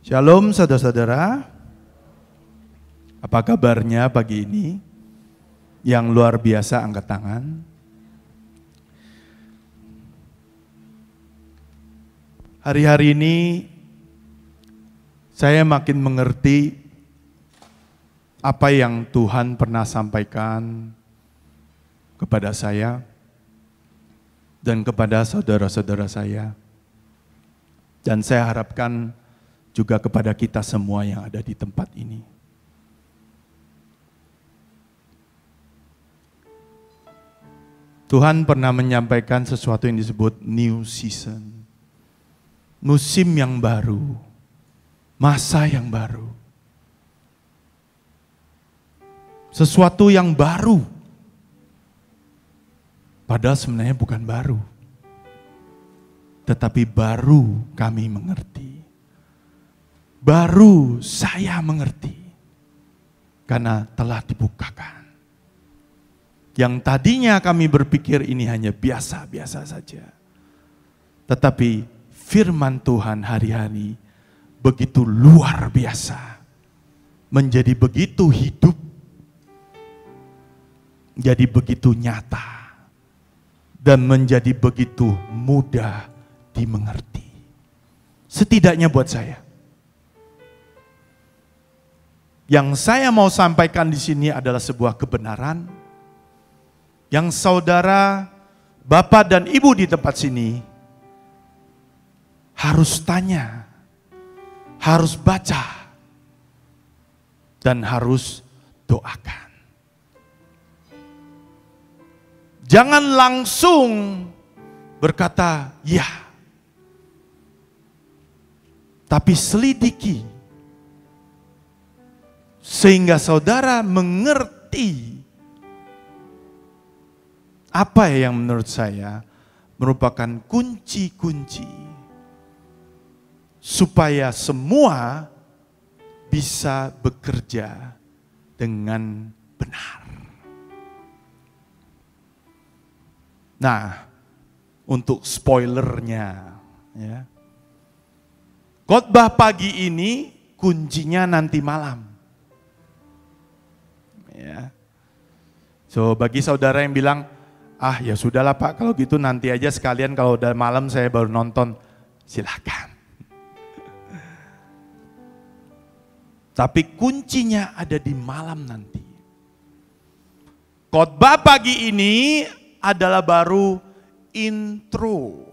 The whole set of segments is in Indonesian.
Shalom saudara-saudara, apa kabarnya pagi ini? Yang luar biasa angkat tangan. Hari-hari ini saya makin mengerti apa yang Tuhan pernah sampaikan kepada saya dan kepada saudara-saudara saya. Dan saya harapkan juga kepada kita semua yang ada di tempat ini. Tuhan pernah menyampaikan sesuatu yang disebut new season. Musim yang baru, masa yang baru. Sesuatu yang baru. Padahal sebenarnya bukan baru. Tetapi baru kami mengerti. Baru saya mengerti karena telah dibukakan. Yang tadinya kami berpikir ini hanya biasa-biasa saja. Tetapi firman Tuhan hari-hari begitu luar biasa. Menjadi begitu hidup. Jadi begitu nyata. Dan menjadi begitu mudah dimengerti. Setidaknya buat saya. Yang saya mau sampaikan di sini adalah sebuah kebenaran yang saudara, bapak dan ibu di tempat sini harus tanya, harus baca, dan harus doakan. Jangan langsung berkata ya, tapi selidiki. Sehingga saudara mengerti apa yang menurut saya merupakan kunci-kunci supaya semua bisa bekerja dengan benar. Nah, untuk spoilernya, ya, khotbah pagi ini kuncinya nanti malam. Ya. So bagi saudara yang bilang, ya sudahlah Pak, kalau gitu nanti aja sekalian kalau udah malam saya baru nonton, silakan. Tapi kuncinya ada di malam nanti. Khotbah pagi ini adalah baru intro.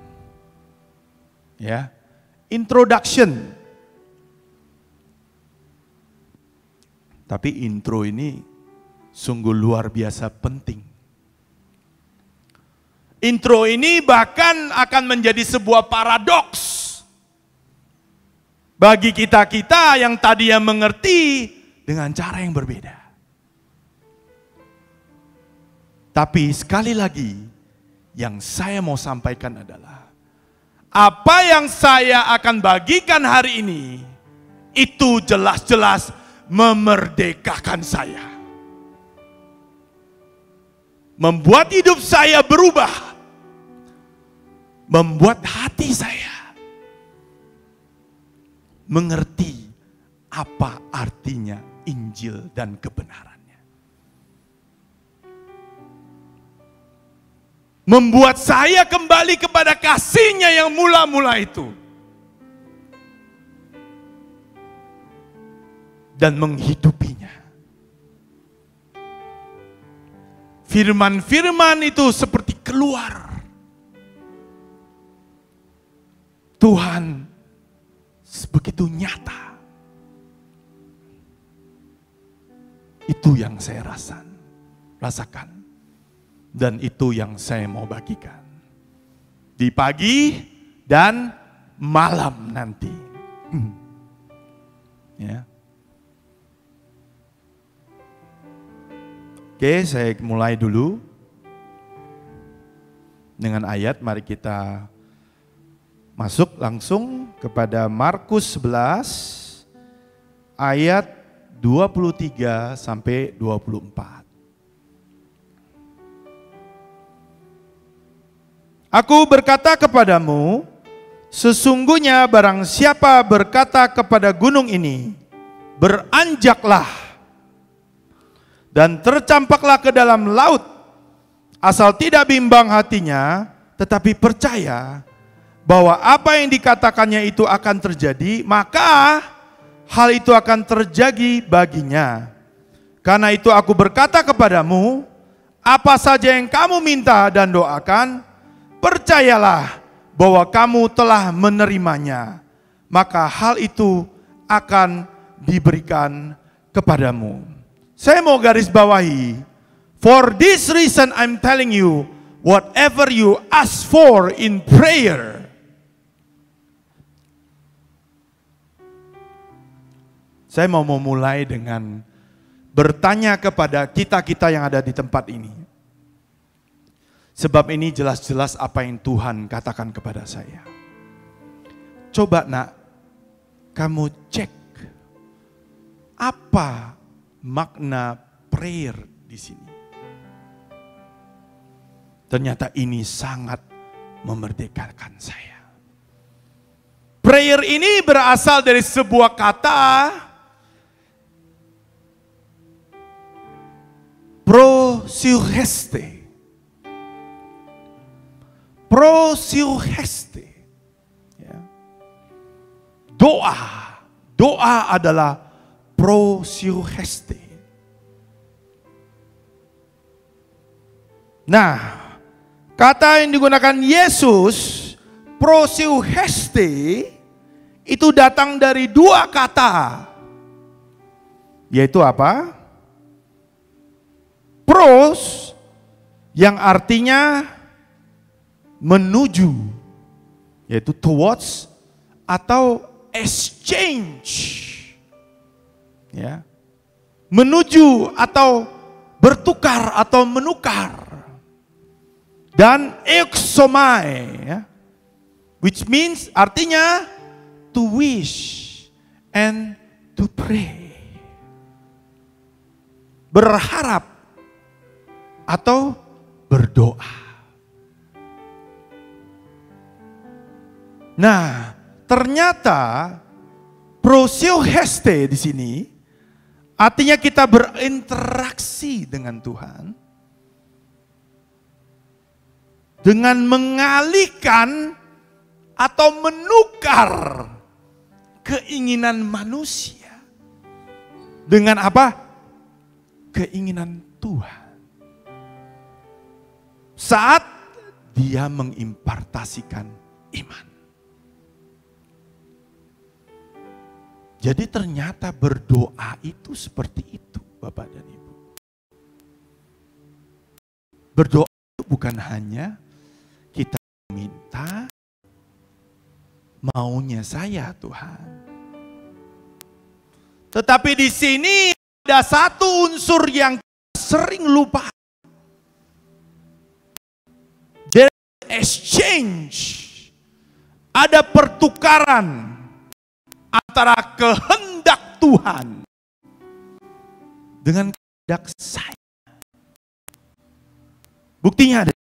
Ya. Introduction. Tapi intro ini sungguh luar biasa penting. Intro ini bahkan akan menjadi sebuah paradoks bagi kita-kita yang tadinya mengerti dengan cara yang berbeda. Tapi sekali lagi yang saya mau sampaikan adalah apa yang saya akan bagikan hari ini itu jelas-jelas memerdekakan saya. Membuat hidup saya berubah. Membuat hati saya mengerti apa artinya Injil dan kebenarannya. Membuat saya kembali kepada kasih-Nya yang mula-mula itu. Dan menghidupinya. Firman-firman itu seperti keluar. Tuhan begitu nyata. Itu yang saya rasakan. Dan itu yang saya mau bagikan. Di pagi dan malam nanti. Ya. Oke, saya mulai dulu dengan ayat. Mari kita masuk langsung kepada Markus 11 ayat 23 sampai 24. Aku berkata kepadamu, Sesungguhnya barang siapa berkata kepada gunung ini, beranjaklah dan tercampaklah ke dalam laut, asal tidak bimbang hatinya, tetapi percaya bahwa apa yang dikatakannya itu akan terjadi, maka hal itu akan terjadi baginya. Karena itu aku berkata kepadamu, apa saja yang kamu minta dan doakan, percayalah bahwa kamu telah menerimanya, maka hal itu akan diberikan kepadamu. Saya mau garis bawahi, for this reason I'm telling you, whatever you ask for in prayer. Saya mau memulai dengan bertanya kepada kita-kita yang ada di tempat ini. Sebab ini jelas-jelas apa yang Tuhan katakan kepada saya. Coba nak, kamu cek apa makna prayer di sini. Ternyata ini sangat memerdekakan saya. Prayer ini berasal dari sebuah kata proseucheste. Proseucheste. Ya. Doa adalah proseucheste. Nah, kata yang digunakan Yesus, proseucheste, itu datang dari dua kata. Yaitu apa? Pros, yang artinya menuju, yaitu towards, atau exchange, ya, menuju atau bertukar atau menukar. Dan exomai, ya, which means artinya to wish and to pray, berharap atau berdoa. Nah, ternyata proseucheste di sini artinya kita berinteraksi dengan Tuhan dengan mengalihkan atau menukar keinginan manusia dengan apa? Keinginan Tuhan. Saat dia mengimpartasikan iman. Jadi ternyata berdoa itu seperti itu, Bapak dan Ibu. Berdoa itu bukan hanya kita minta maunya saya Tuhan. Tetapi di sini ada satu unsur yang sering lupa. There exchange. Ada pertukaran antara kehendak Tuhan dengan kehendak saya. Buktinya ada.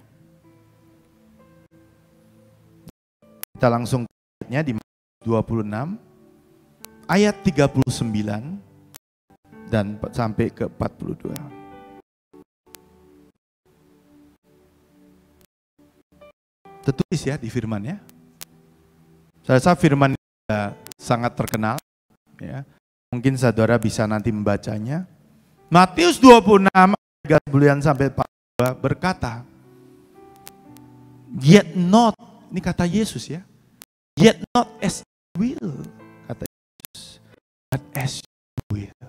Kita langsung lihatnya di Matius 26 ayat 39 dan sampai ke 42. Tertulis ya di firman-nya. Saya rasa firman sangat terkenal, ya. Mungkin saudara bisa nanti membacanya. Matius 26 ayat 39 sampai 42 berkata, yet not, ini kata Yesus ya, yet not as I will, kata Yesus, but as you will.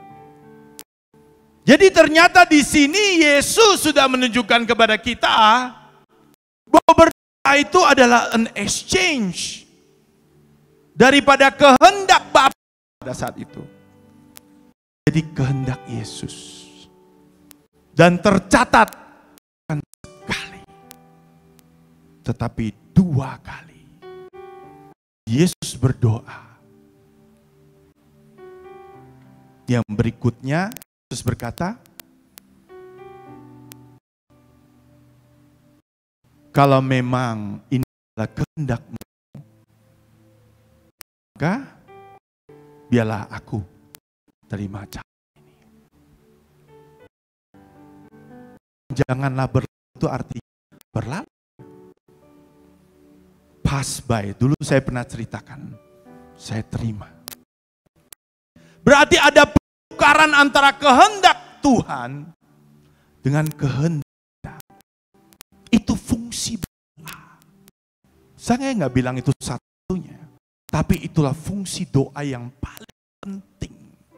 Jadi ternyata di sini Yesus sudah menunjukkan kepada kita bahwa berdoa itu adalah an exchange daripada kehendak Bapa pada saat itu. Jadi kehendak Yesus. Dan tercatat bukan sekali, tetapi 2 kali. Yesus berdoa. Yang berikutnya Yesus berkata, kalau memang ini adalah kehendak-Mu maka biarlah aku terima cara ini. Janganlah berlalu itu artinya berlalu. Pass by. Dulu saya pernah ceritakan, saya terima. Berarti ada pertukaran antara kehendak Tuhan dengan kehendak kita. Itu fungsi doa. Saya nggak bilang itu satunya, tapi itulah fungsi doa yang paling penting.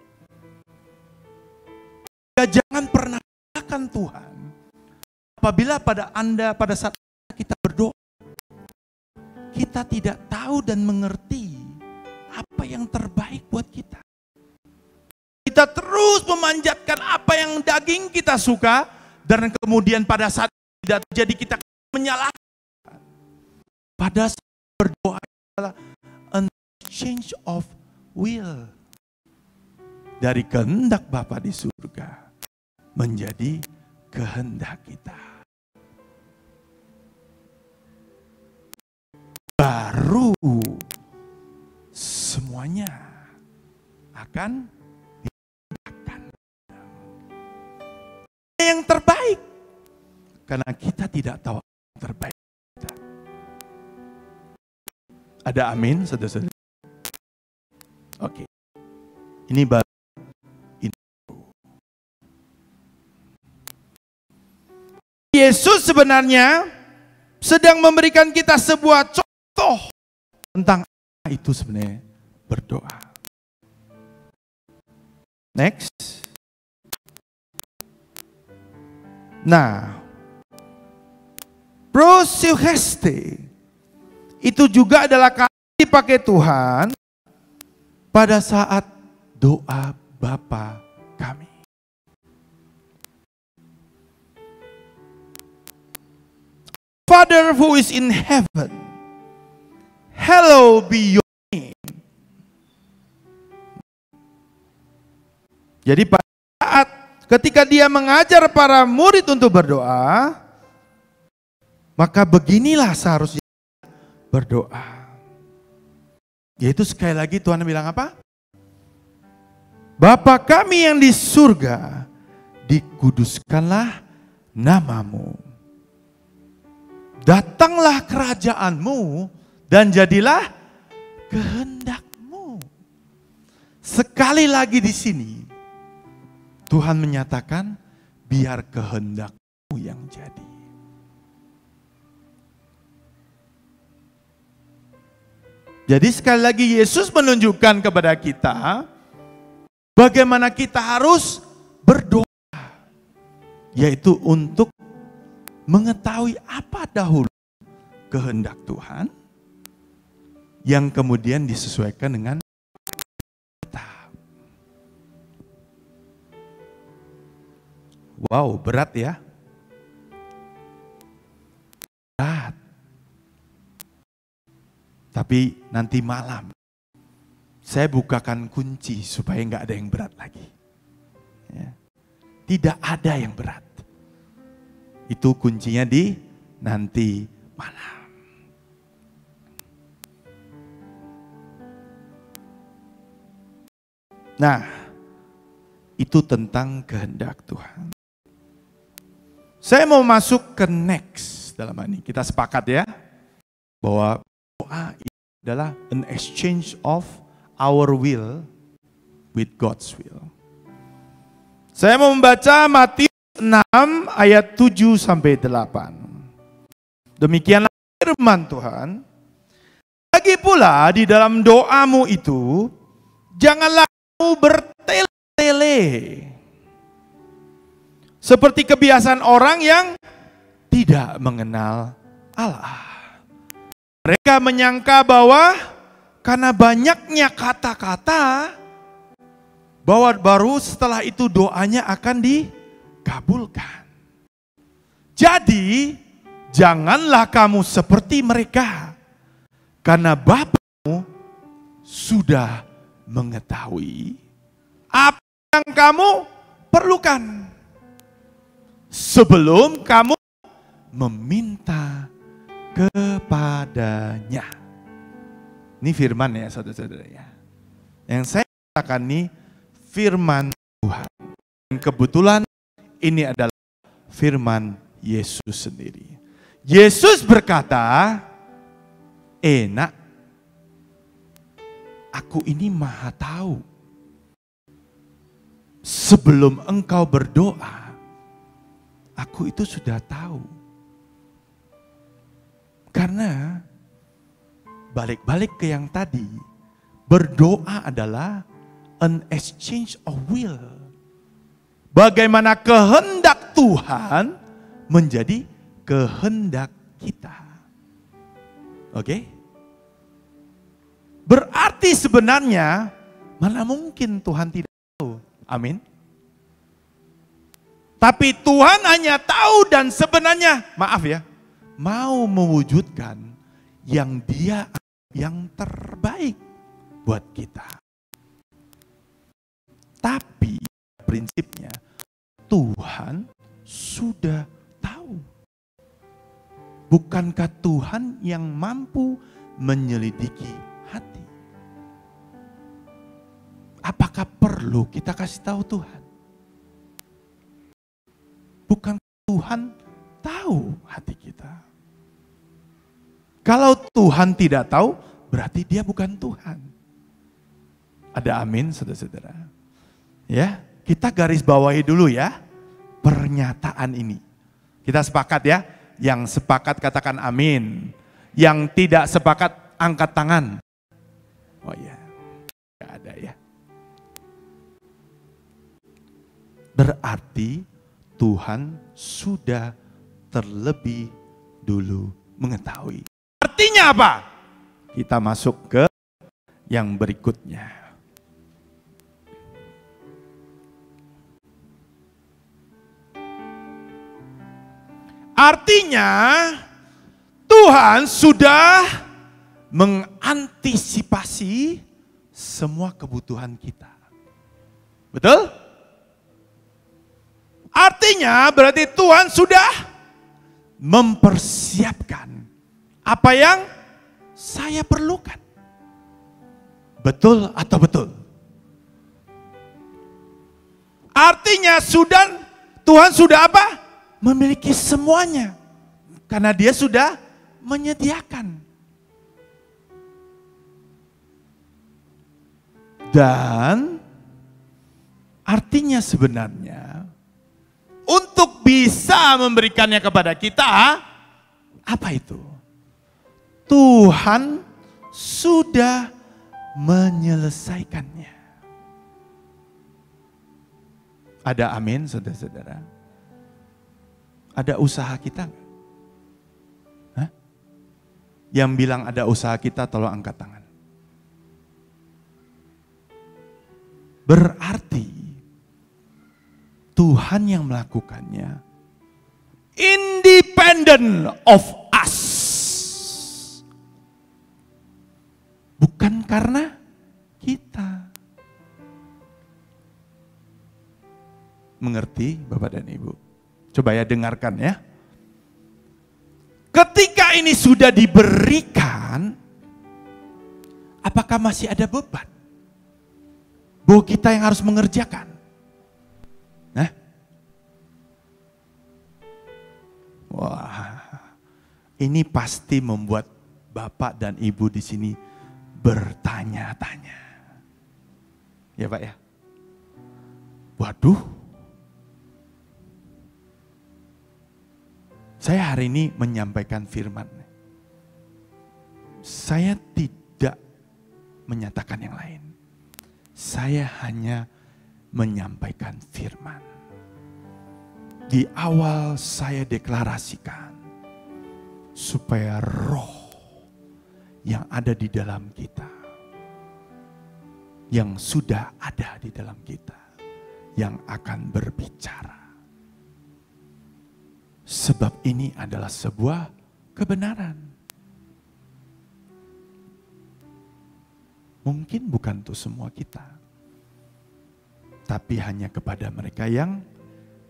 Ya, jangan pernah katakan Tuhan, apabila pada saat kita berdoa, kita tidak tahu dan mengerti apa yang terbaik buat kita. Kita terus memanjatkan apa yang daging kita suka, dan kemudian pada saat tidak terjadi kita menyalahkan. Pada saat berdoa adalah a change of will. Dari kehendak Bapa di surga menjadi kehendak kita. Baru semuanya akan dilakukan yang terbaik, karena kita tidak tahu yang terbaik kita. Ada amin, saudara-saudara? Oke, ini baru Yesus sebenarnya sedang memberikan kita sebuah contoh tentang apa itu sebenarnya berdoa. Next. Nah, proseucheste itu juga adalah kata dipakai Tuhan pada saat doa Bapa kami. Father who is in heaven, hallowed be your name. Jadi pada saat ketika dia mengajar para murid untuk berdoa, maka beginilah seharusnya berdoa. Yaitu sekali lagi Tuhan bilang apa? Bapa kami yang di surga, dikuduskanlah namamu. Datanglah kerajaanmu dan jadilah kehendakmu. Sekali lagi di sini Tuhan menyatakan biar kehendakmu yang jadi. Jadi sekali lagi Yesus menunjukkan kepada kita bagaimana kita harus berdoa, yaitu untuk mengetahui apa dahulu kehendak Tuhan yang kemudian disesuaikan dengan kita. Wow, berat ya. Berat. Tapi nanti malam saya bukakan kunci supaya nggak ada yang berat lagi. Ya. Tidak ada yang berat. Itu kuncinya di nanti malam. Nah, itu tentang kehendak Tuhan. Saya mau masuk ke next dalam hal ini. Kita sepakat ya, bahwa doa adalah an exchange of our will with God's will. Saya mau membaca Matius 6 ayat 7 sampai 8. Demikianlah firman Tuhan. Lagi pula di dalam doamu itu, janganlah kamu bertele-tele seperti kebiasaan orang yang tidak mengenal Allah. Mereka menyangka bahwa karena banyaknya kata-kata, bahwa baru setelah itu doanya akan dikabulkan. Jadi, janganlah kamu seperti mereka, karena Bapamu sudah mengetahui apa yang kamu perlukan sebelum kamu meminta kepadanya. Ini firman ya saudara-saudara ya. Yang saya katakan ini firman Tuhan. Dan kebetulan ini adalah firman Yesus sendiri. Yesus berkata, enak, aku ini maha tahu. Sebelum engkau berdoa, aku itu sudah tahu. Karena balik-balik ke yang tadi, berdoa adalah an exchange of will. Bagaimana kehendak Tuhan menjadi kehendak kita. Oke? Berarti sebenarnya mana mungkin Tuhan tidak tahu. Amin. Tapi Tuhan hanya tahu dan sebenarnya, maaf ya, mau mewujudkan yang Dia yang terbaik buat kita. Tapi prinsipnya Tuhan sudah tahu. Bukankah Tuhan yang mampu menyelidiki hati? Apakah perlu kita kasih tahu Tuhan? Bukan Tuhan tahu hati kita. Kalau Tuhan tidak tahu, berarti Dia bukan Tuhan. Ada amin, saudara-saudara? Ya, kita garis bawahi dulu ya pernyataan ini. Kita sepakat ya. Yang sepakat katakan amin. Yang tidak sepakat angkat tangan. Oh iya, tidak ada ya. Berarti Tuhan sudah terlebih dulu mengetahui. Artinya apa? Kita masuk ke yang berikutnya. Artinya Tuhan sudah mengantisipasi semua kebutuhan kita. Betul? Artinya berarti Tuhan sudah mempersiapkan apa yang saya perlukan. Betul atau betul? Artinya Tuhan sudah apa? Memiliki semuanya. Karena Dia sudah menyediakan. Dan artinya sebenarnya untuk bisa memberikannya kepada kita, apa itu? Tuhan sudah menyelesaikannya. Ada amin, saudara-saudara? Ada usaha kita nggak? Hah? Yang bilang ada usaha kita, tolong angkat tangan. Berarti Tuhan yang melakukannya independent of us. Bukan karena kita. Mengerti Bapak dan Ibu? Coba ya dengarkan ya. Ketika ini sudah diberikan, apakah masih ada beban? Bahwa kita yang harus mengerjakan. Nah, wah, ini pasti membuat Bapak dan Ibu di sini bertanya-tanya. Ya Pak ya? Waduh, saya hari ini menyampaikan firman. Saya tidak menyatakan yang lain. Saya hanya menyampaikan firman. Di awal saya deklarasikan supaya roh yang ada di dalam kita, yang sudah ada di dalam kita, yang akan berbicara. Sebab ini adalah sebuah kebenaran. Mungkin bukan untuk semua kita, tapi hanya kepada mereka yang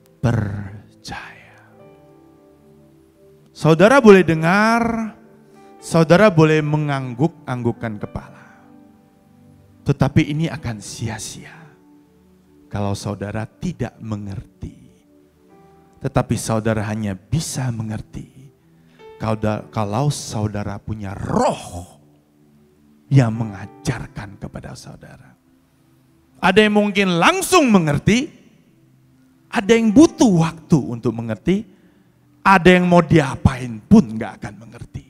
percaya. Saudara boleh dengar saudara boleh mengangguk-anggukkan kepala. Tetapi ini akan sia-sia kalau saudara tidak mengerti. Tetapi saudara hanya bisa mengerti kalau saudara punya roh yang mengajarkan kepada saudara. Ada yang mungkin langsung mengerti, ada yang butuh waktu untuk mengerti, ada yang mau diapain pun gak akan mengerti.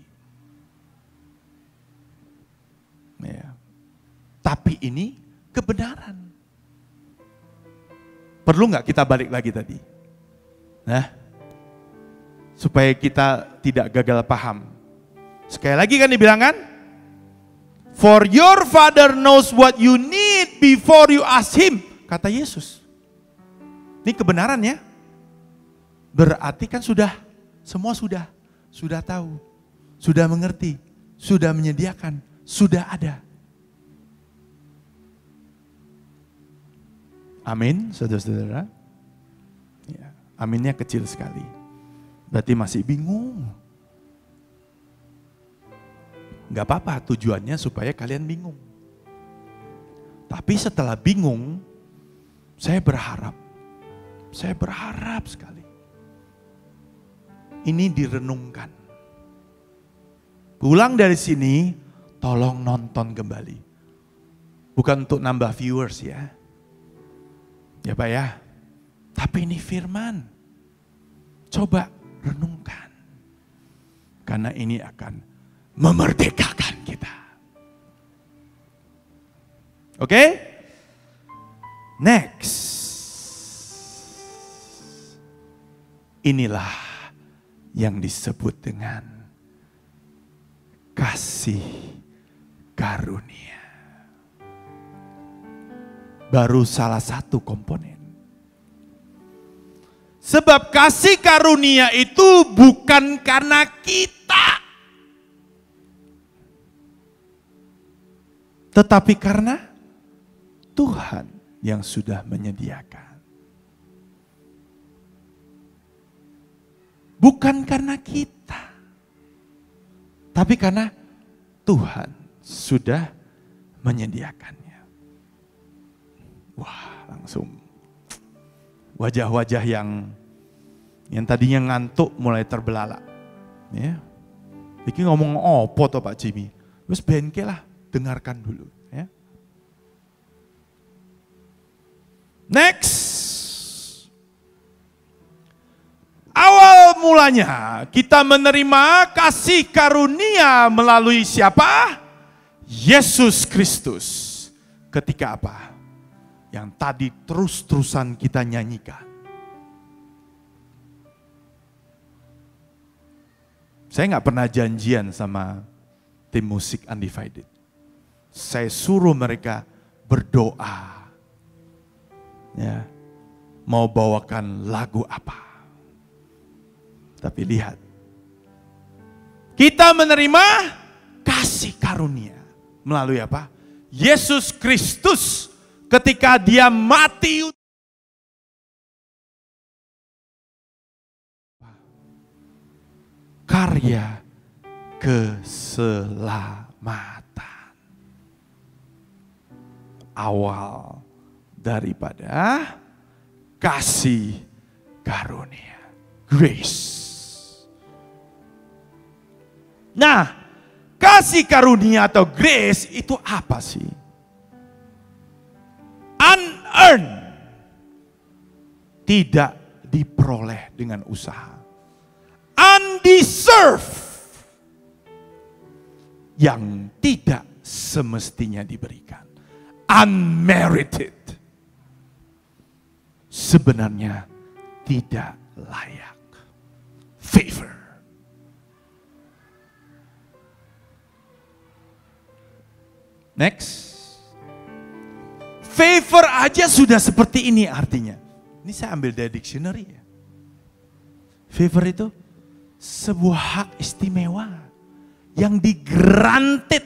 Ya. Tapi ini kebenaran. Perlu gak kita balik lagi tadi? Nah, supaya kita tidak gagal paham. Sekali lagi kan dibilang kan? For your father knows what you need before you ask him. Kata Yesus. Ini kebenaran ya. Berarti kan semua sudah tahu. Sudah mengerti. Sudah menyediakan. Sudah ada. Amin, saudara-saudara. Ya, aminnya kecil sekali. Berarti masih bingung. Gak apa-apa, tujuannya supaya kalian bingung. Tapi setelah bingung, saya berharap sekali. Ini direnungkan. Pulang dari sini, tolong nonton kembali. Bukan untuk nambah viewers ya. Ya Pak ya. Tapi ini firman. Coba renungkan. Karena ini akan memerdekakan kita. Oke? Next. Inilah yang disebut dengan kasih karunia. Baru salah satu komponen. Sebab kasih karunia itu bukan karena kita. Tetapi karena Tuhan yang sudah menyediakan. Bukan karena kita. Tapi karena Tuhan sudah menyediakannya. Wah, langsung wajah-wajah yang tadinya ngantuk mulai terbelalak. Ya. Iki ngomong opo toh Pak Jimmy? Wes bengke lah. Dengarkan dulu. Ya. Next. Awal mulanya kita menerima kasih karunia melalui siapa? Yesus Kristus. Ketika apa? Yang tadi terus-terusan kita nyanyikan. Saya gak pernah janjian sama tim musik Undivided. Saya suruh mereka berdoa. Ya, mau bawakan lagu apa. Tapi lihat. Kita menerima kasih karunia. Melalui apa? Yesus Kristus ketika dia mati. Karya keselamatan. Awal daripada kasih karunia. Grace. Nah, kasih karunia atau grace itu apa sih? Unearned. Tidak diperoleh dengan usaha. Undeserved. Yang tidak semestinya diberikan. Unmerited. Sebenarnya tidak layak. Favor. Next. Favor aja sudah seperti ini artinya. Ini saya ambil dari dictionary ya. Favor itu sebuah hak istimewa yang di-granted.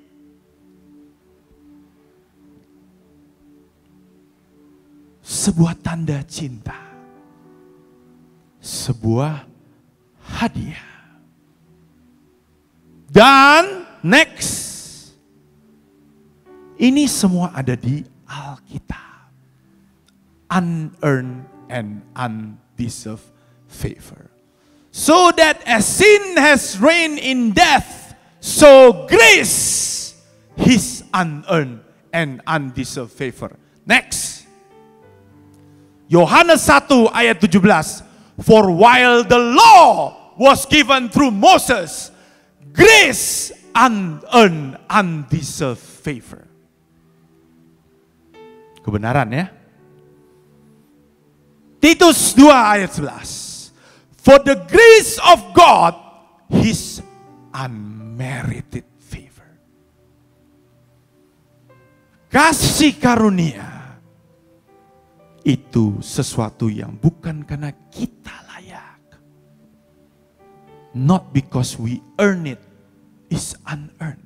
Sebuah tanda cinta. Sebuah hadiah. Dan next, ini semua ada di Alkitab. Unearned and undeserved favor. So that as sin has reigned in death, so grace, His unearned and undeserved favor. Next. Yohanes 1 ayat 17. For while the law was given through Moses, grace, unearned, undeserved favor. Kebenaran ya. Titus 2 ayat 11. For the grace of God, His unmerited favor. Kasih karunia itu sesuatu yang bukan karena kita layak. Not because we earn it, is unearned.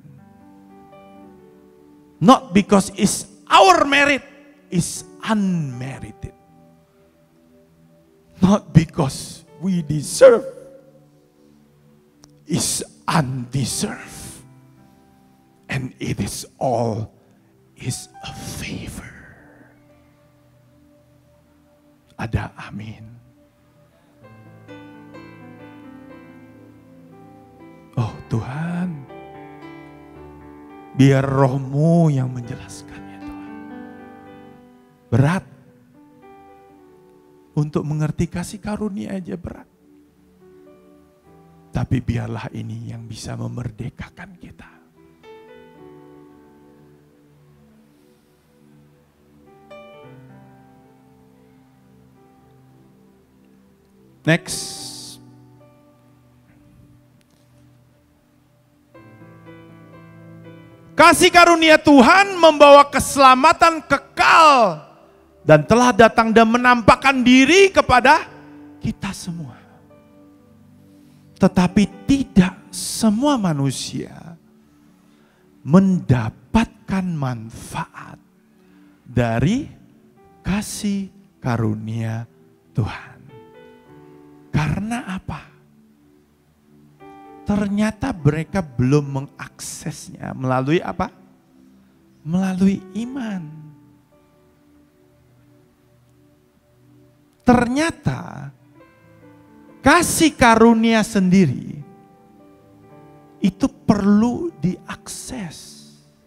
Not because it's our merit, is unmerited. Not because we deserve, is undeserved. And it is all is a favor. Ada amin. Oh Tuhan, biar roh-Mu yang menjelaskannya Tuhan. Berat. Untuk mengerti kasih karunia aja berat. Tapi biarlah ini yang bisa memerdekakan kita. Next. Kasih karunia Tuhan membawa keselamatan kekal dan telah datang dan menampakkan diri kepada kita semua. Tetapi tidak semua manusia mendapatkan manfaat dari kasih karunia Tuhan. Karena apa? Ternyata mereka belum mengaksesnya melalui apa? Melalui iman. Ternyata kasih karunia sendiri itu perlu diakses.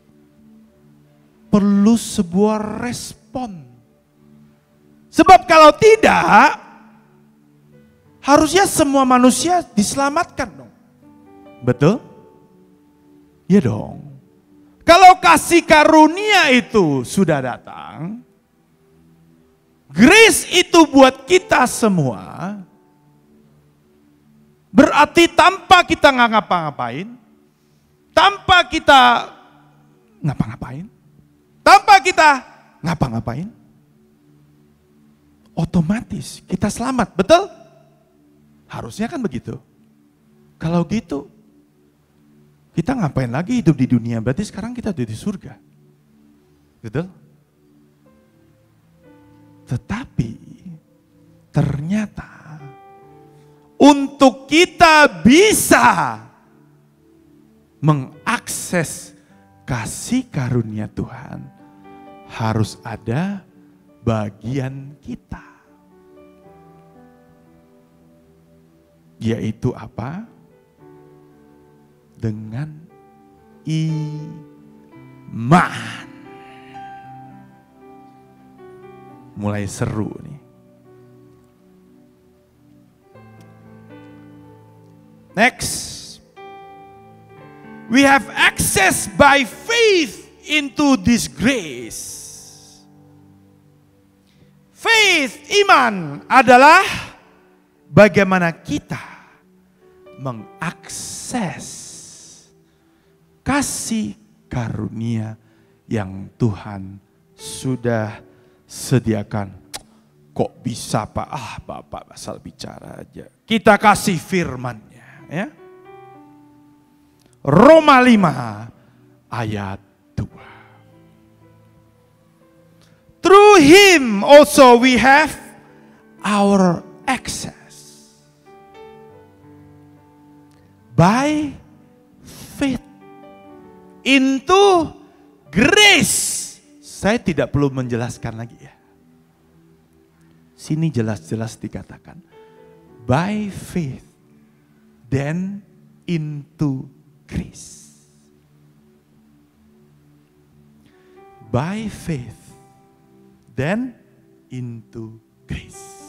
Perlu sebuah respon. Sebab kalau tidak, harusnya semua manusia diselamatkan dong. Betul? Ya dong. Kalau kasih karunia itu sudah datang, grace itu buat kita semua, berarti tanpa kita nggak ngapa-ngapain, tanpa kita ngapa-ngapain, tanpa kita ngapa-ngapain, otomatis kita selamat, betul? Harusnya kan begitu. Kalau gitu, kita ngapain lagi hidup di dunia? Berarti sekarang kita udah di surga. Betul? Tetapi ternyata untuk kita bisa mengakses kasih karunia Tuhan, harus ada bagian kita. Yaitu apa? Dengan iman. Mulai seru nih. Next. We have access by faith into this grace. Faith, iman adalah bagaimana kita mengakses kasih karunia yang Tuhan sudah sediakan. Kok bisa Pak? Bapak asal bicara aja. Kita kasih firman-Nya ya. Roma 5 ayat 2. Through Him also we have our access by faith into grace. Saya tidak perlu menjelaskan lagi ya. Sini jelas-jelas dikatakan. By faith, then into grace. By faith, then into grace.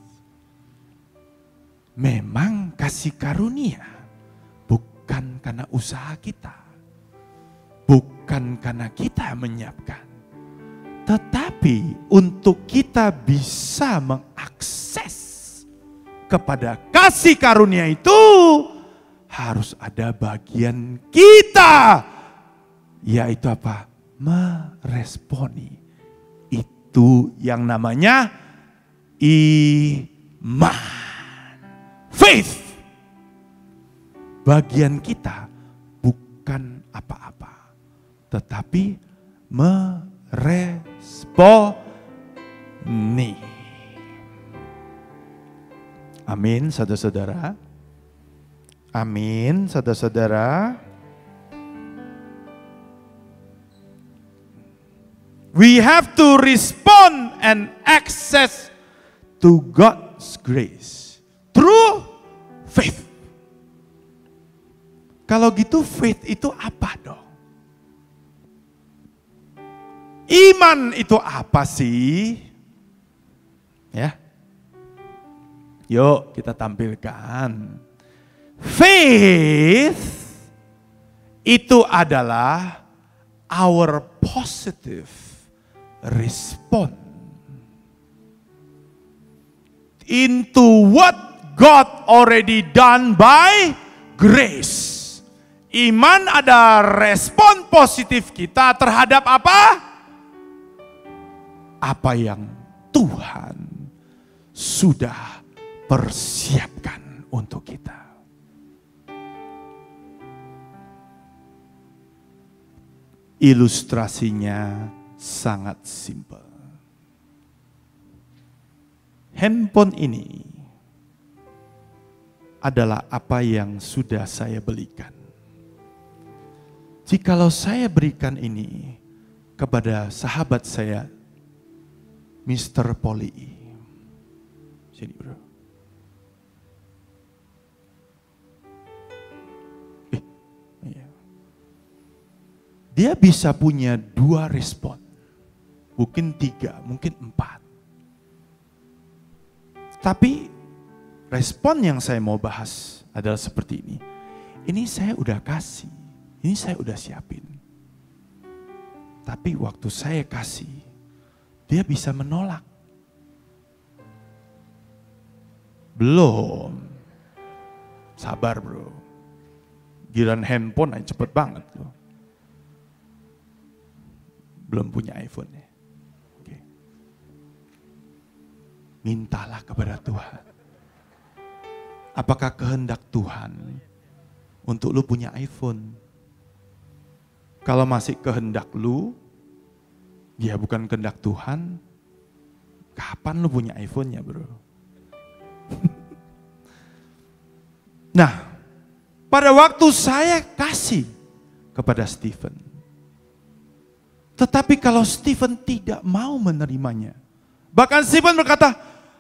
Memang kasih karunia bukan karena usaha kita, bukan karena kita menyiapkan, tetapi untuk kita bisa mengakses kepada kasih karunia itu harus ada bagian kita, yaitu apa? Meresponi. Itu yang namanya iman. Faith. Bagian kita bukan apa-apa, tetapi meresponi. Amin, saudara-saudara. Amin, saudara-saudara. We have to respond and access to God's grace through faith. Kalau gitu faith itu apa dong? Iman itu apa sih? Ya. Yuk kita tampilkan. Faith itu adalah our positive response into what God already done by grace. Iman ada respon positif kita terhadap apa? Apa yang Tuhan sudah persiapkan untuk kita. Ilustrasinya sangat simpel. Handphone ini adalah apa yang sudah saya belikan. Jikalau saya berikan ini kepada sahabat saya, Mr. Poli. Sini bro. Iya. Dia bisa punya 2 respon. Mungkin 3, mungkin 4. Tapi respon yang saya mau bahas adalah seperti ini. Ini saya udah kasih, ini saya udah siapin. Tapi waktu saya kasih, dia bisa menolak. Belum. Sabar bro. Giliran handphone aja cepet banget loh. Belum punya iPhone ya. Oke. Mintalah kepada Tuhan. Apakah kehendak Tuhan untuk lu punya iPhone? Kalau masih kehendak lu, ya bukan kehendak Tuhan, kapan lu punya iPhone-nya bro? Nah, pada waktu saya kasih kepada Stephen, tetapi kalau Stephen tidak mau menerimanya, bahkan Stephen berkata,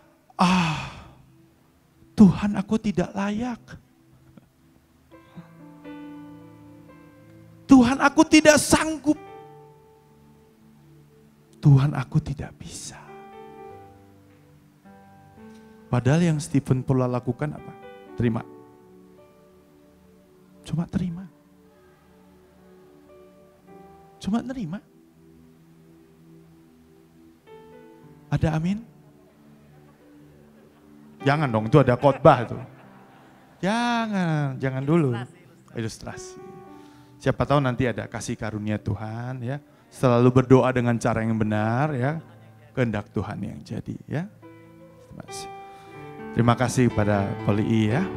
Tuhan aku tidak layak. Tuhan aku tidak sanggup. Tuhan aku tidak bisa. Padahal yang Stephen perlu lakukan apa? Terima. Cuma terima. Cuma terima. Ada amin? Jangan dong, itu ada khotbah tuh. Jangan dulu. Ilustrasi. Siapa tahu nanti ada kasih karunia Tuhan ya. Selalu berdoa dengan cara yang benar ya. Kehendak Tuhan yang jadi ya. Terima kasih pada Poli ya.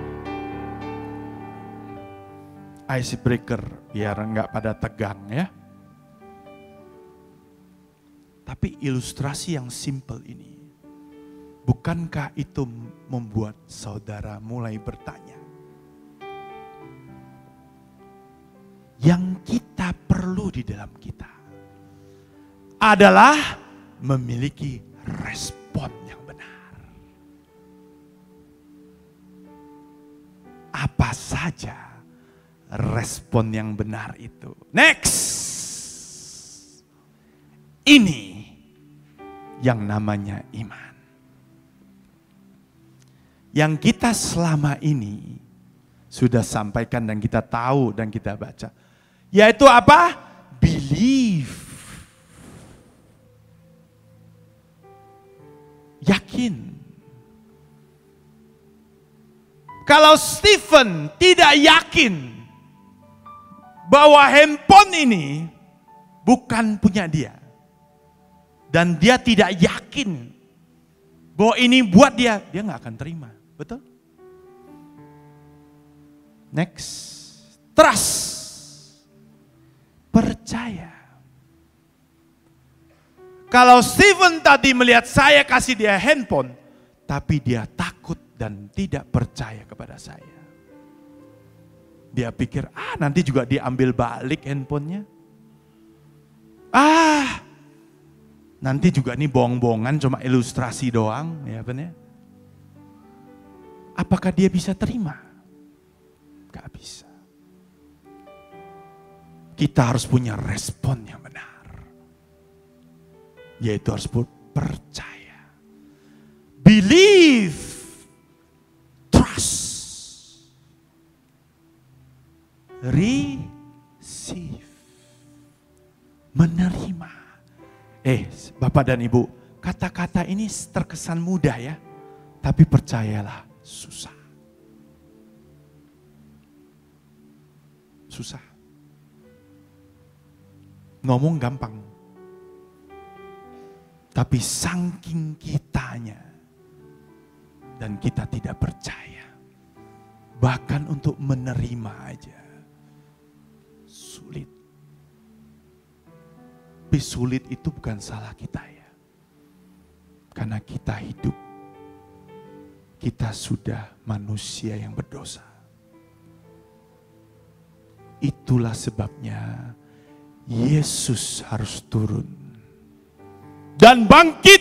Icebreaker biar enggak pada tegang ya. Tapi ilustrasi yang simple ini, bukankah itu membuat saudara mulai bertanya? Yang kita perlu di dalam kita adalah memiliki respon yang benar. Apa saja respon yang benar itu? Next. Ini yang namanya iman. Yang kita selama ini sudah sampaikan dan kita tahu dan kita baca. Yaitu apa? Believe. Yakin. Kalau Stephen tidak yakin bahwa handphone ini bukan punya dia, dan dia tidak yakin bahwa ini buat dia nggak akan terima. Betul? Next. Trust. Percaya. Kalau Stephen tadi melihat saya kasih dia handphone, tapi dia takut dan tidak percaya kepada saya. Dia pikir, nanti juga diambil balik handphonenya. Nanti juga ini bohong-bohongan, cuma ilustrasi doang, ya benar. Apakah dia bisa terima? Gak bisa. Kita harus punya respon yang benar. Yaitu harus percaya. Believe. Trust. Receive. Menerima. Bapak dan Ibu, kata-kata ini terkesan mudah ya. Tapi percayalah, susah. Susah. Ngomong gampang. Tapi saking kitanya dan kita tidak percaya. Bahkan untuk menerima aja sulit. Tapi sulit itu bukan salah kita ya. Karena kita hidup. Kita sudah manusia yang berdosa. Itulah sebabnya Yesus harus turun dan bangkit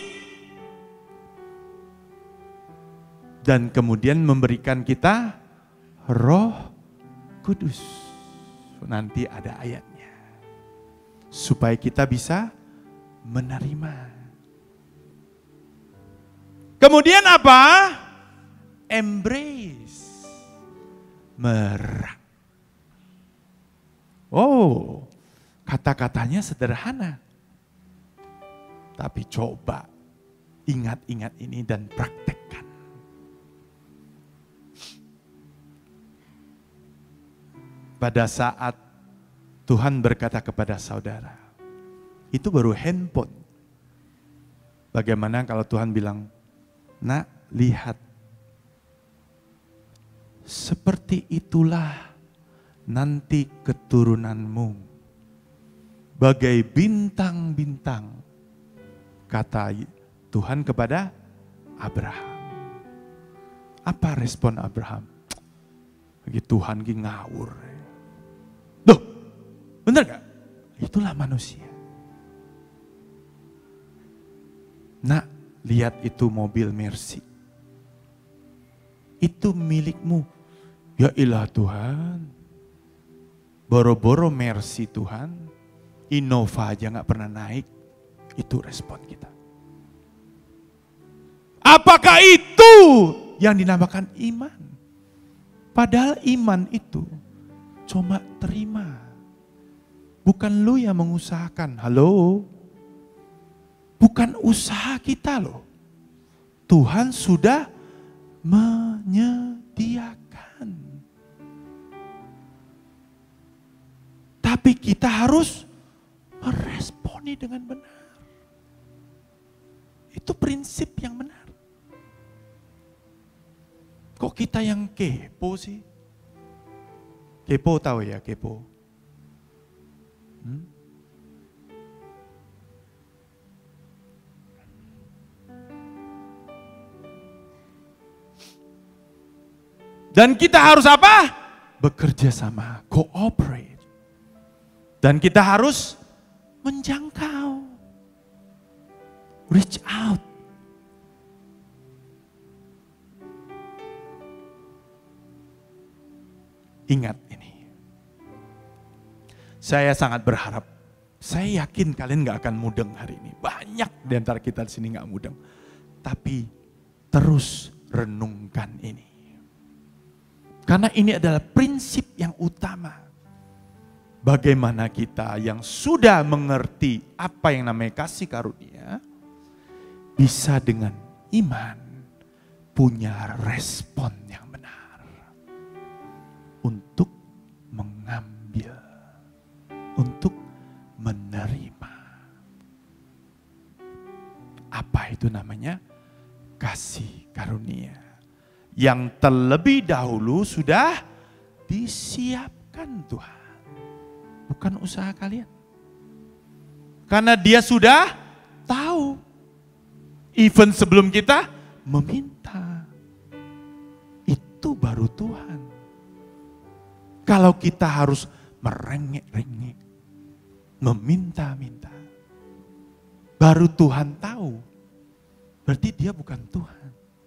dan kemudian memberikan kita Roh Kudus. Nanti ada ayatnya supaya kita bisa menerima. Kemudian apa? Embrace. Merak. Kata-katanya sederhana. Tapi coba ingat-ingat ini dan praktekkan. Pada saat Tuhan berkata kepada saudara, itu baru handphone. Bagaimana kalau Tuhan bilang, nak lihat, seperti itulah nanti keturunanmu. Bagai bintang-bintang, kata Tuhan kepada Abraham. Apa respon Abraham? Bagi Tuhan ki ngawur. Duh, bener gak? Itulah manusia. Nak, lihat itu mobil Mercy. Itu milikmu. Ya ilah Tuhan. Boro-boro Mercy Tuhan. Innova aja gak pernah naik. Itu respon kita. Apakah itu yang dinamakan iman? Padahal iman itu cuma terima. Bukan lu yang mengusahakan. Halo? Bukan usaha kita loh. Tuhan sudah menyediakan. Tapi kita harus meresponi dengan benar. Itu prinsip yang benar. Kok kita yang kepo sih? Kepo tahu ya, kepo. Dan kita harus apa? Bekerja sama, cooperate. Dan kita harus menjangkau. Reach out. Ingat ini. Saya sangat berharap, saya yakin kalian gak akan mudeng hari ini. Banyak di antara kita di sini gak mudeng. Tapi terus renungkan ini. Karena ini adalah prinsip yang utama. Bagaimana kita yang sudah mengerti apa yang namanya kasih karunia, bisa dengan iman punya respon yang benar. Untuk mengambil, untuk menerima. Apa itu namanya? Kasih karunia. Yang terlebih dahulu sudah disiapkan Tuhan. Bukan usaha kalian. Karena dia sudah tahu. Even sebelum kita meminta. Itu baru Tuhan. Kalau kita harus merengek-rengek. Meminta-minta. Baru Tuhan tahu. Berarti dia bukan Tuhan.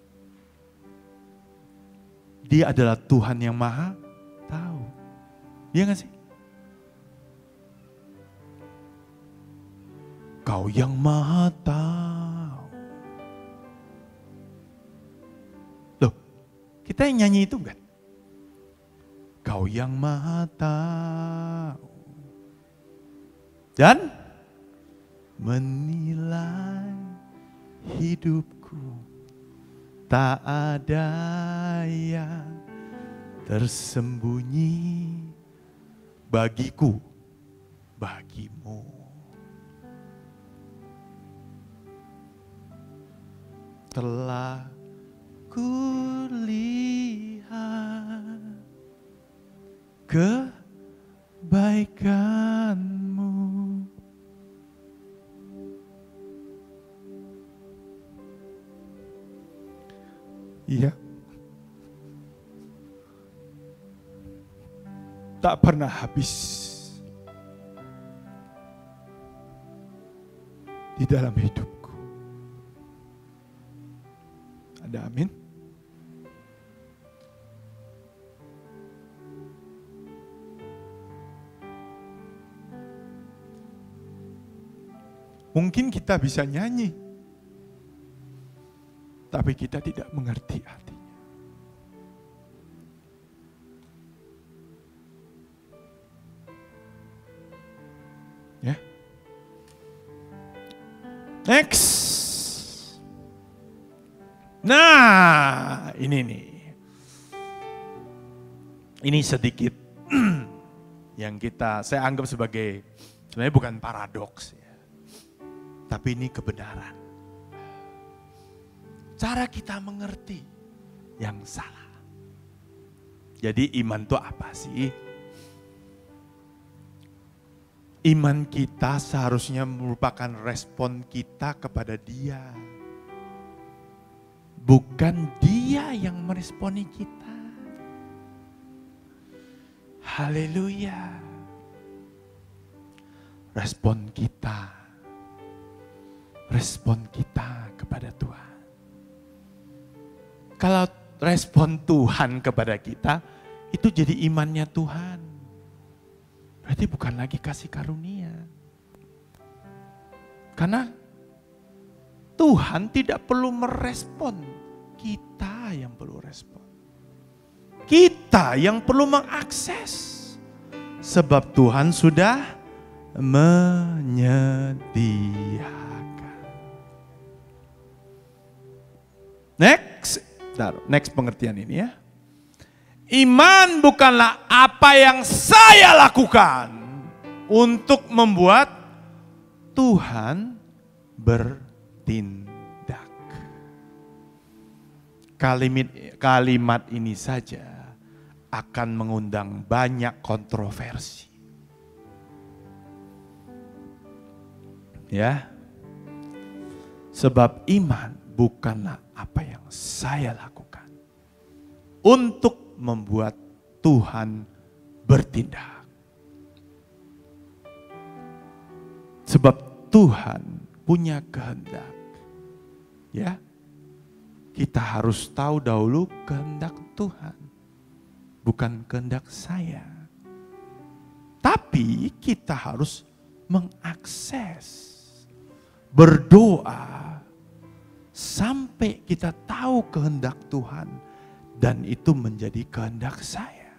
Dia adalah Tuhan yang maha tahu. Iya gak sih? Kau yang maha tahu. Loh, kita yang nyanyi itu kan? Kau yang maha tahu. Dan menilai hidupku. Tak ada yang tersembunyi bagiku, bagimu. Telah kulihat kebaikanmu. Iya. Tak pernah habis di dalam hidupku. Ada amin? Mungkin kita bisa nyanyi, tapi kita tidak mengerti artinya. Ya. Next. Nah, ini nih. Ini sedikit yang saya anggap sebagai, sebenarnya bukan paradoks ya. Tapi ini kebenaran. Cara kita mengerti yang salah. Jadi iman itu apa sih? Iman kita seharusnya merupakan respon kita kepada Dia. Bukan Dia yang meresponi kita. Haleluya. Respon kita kepada Tuhan. Kalau respon Tuhan kepada kita, itu jadi imannya Tuhan. Berarti bukan lagi kasih karunia. Karena Tuhan tidak perlu merespon, kita yang perlu respon. Kita yang perlu mengakses. Sebab Tuhan sudah menyediakan. Next pengertian ini ya. Iman bukanlah apa yang saya lakukan untuk membuat Tuhan bertindak. Kalimat ini saja akan mengundang banyak kontroversi. Ya. Sebab iman bukanlah apa yang saya lakukan untuk membuat Tuhan bertindak. Sebab Tuhan punya kehendak. Ya. Kita harus tahu dahulu kehendak Tuhan. Bukan kehendak saya. Tapi kita harus mengakses. Berdoa. Sampai kita tahu kehendak Tuhan. Dan itu menjadi kehendak saya.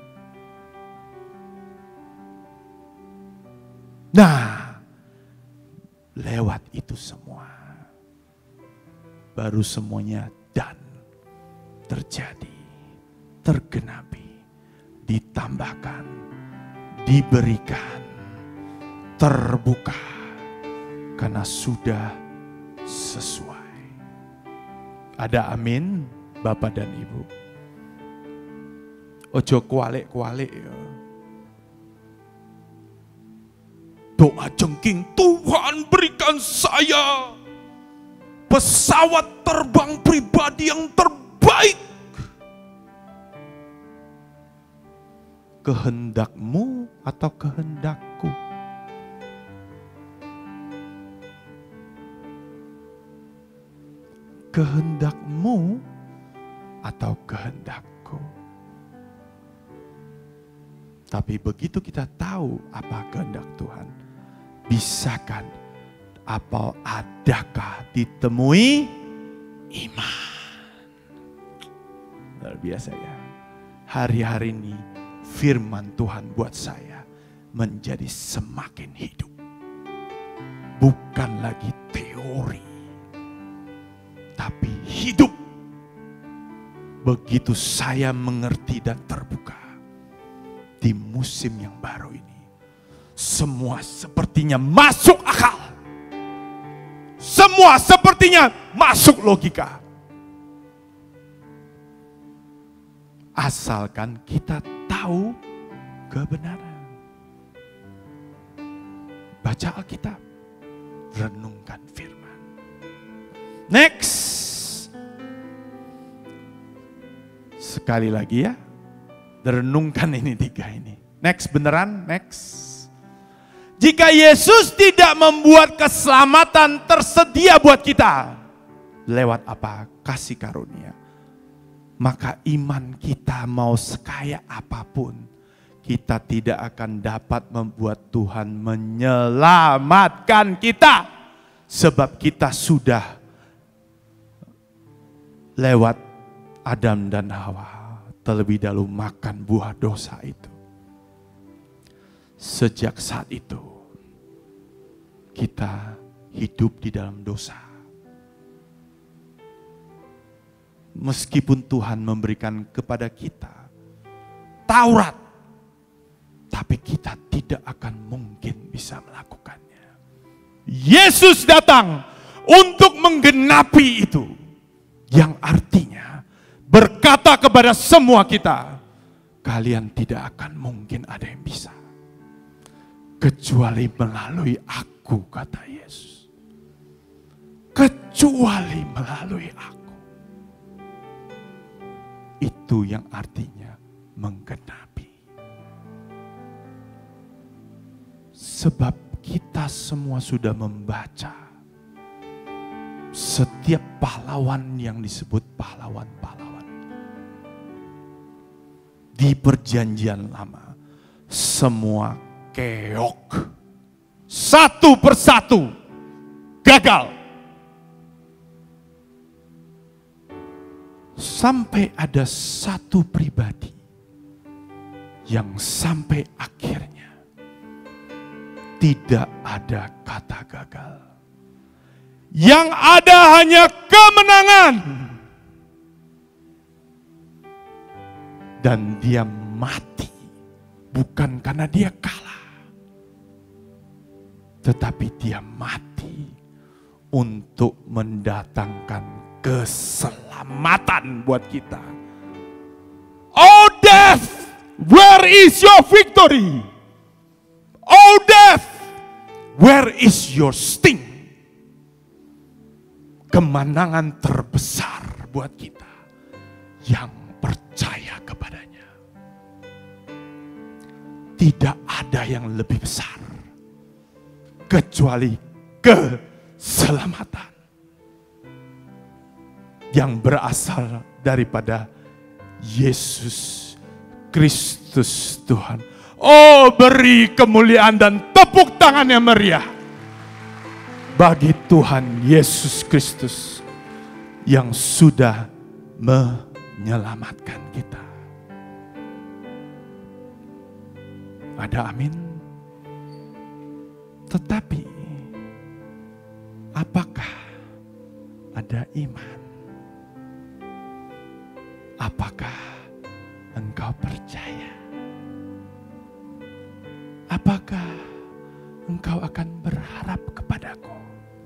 Nah, lewat itu semua, baru semuanya dan terjadi, tergenapi, ditambahkan, diberikan, terbuka, karena sudah sesuai. Ada amin, Bapak dan Ibu? Ojo kualik-kualik ya. Doa jengking, Tuhan berikan saya pesawat terbang pribadi yang terbaik. Kehendakmu atau kehendakku? Kehendakmu atau kehendakku? Tapi begitu kita tahu apa kehendak Tuhan, bisakah adakah ditemui iman? Luar biasa ya. Hari-hari ini firman Tuhan buat saya menjadi semakin hidup. Bukan lagi teori, tapi hidup. Begitu saya mengerti dan terbuka di musim yang baru ini, semua sepertinya masuk akal. Semua sepertinya masuk logika. Asalkan kita tahu kebenaran. Baca Alkitab, renungkan firman. Next. Sekali lagi ya, renungkan ini 3 ini. Next, beneran, next. Jika Yesus tidak membuat keselamatan tersedia buat kita, lewat apa? Kasih karunia. Maka iman kita mau sekaya apapun, kita tidak akan dapat membuat Tuhan menyelamatkan kita. Sebab kita sudah lewat Adam dan Hawa, terlebih dahulu makan buah dosa itu. Sejak saat itu, kita hidup di dalam dosa. Meskipun Tuhan memberikan kepada kita Taurat, tapi kita tidak akan mungkin bisa melakukannya. Yesus datang untuk menggenapi itu. Yang artinya berkata kepada semua kita, kalian tidak akan mungkin ada yang bisa. Kecuali melalui aku, kata Yesus. Kecuali melalui aku. Itu yang artinya menggenapi. Sebab kita semua sudah membaca setiap pahlawan yang disebut pahlawan-pahlawan. Di perjanjian lama, semua keok, satu persatu gagal. Sampai ada satu pribadi yang sampai akhirnya tidak ada kata gagal. Yang ada hanya kemenangan. Dan dia mati bukan karena dia kalah, tetapi dia mati untuk mendatangkan keselamatan buat kita. Oh death, where is your victory? Oh death, where is your sting? Kemenangan terbesar buat kita yang percaya kepadanya. Tidak ada yang lebih besar kecuali keselamatan yang berasal daripada Yesus Kristus Tuhan. Oh, beri kemuliaan dan tepuk tangan yang meriah bagi Tuhan Yesus Kristus yang sudah menyelamatkan kita. Ada amin? Tetapi apakah ada iman? Apakah engkau percaya? Apakah engkau akan berharap kepadaku?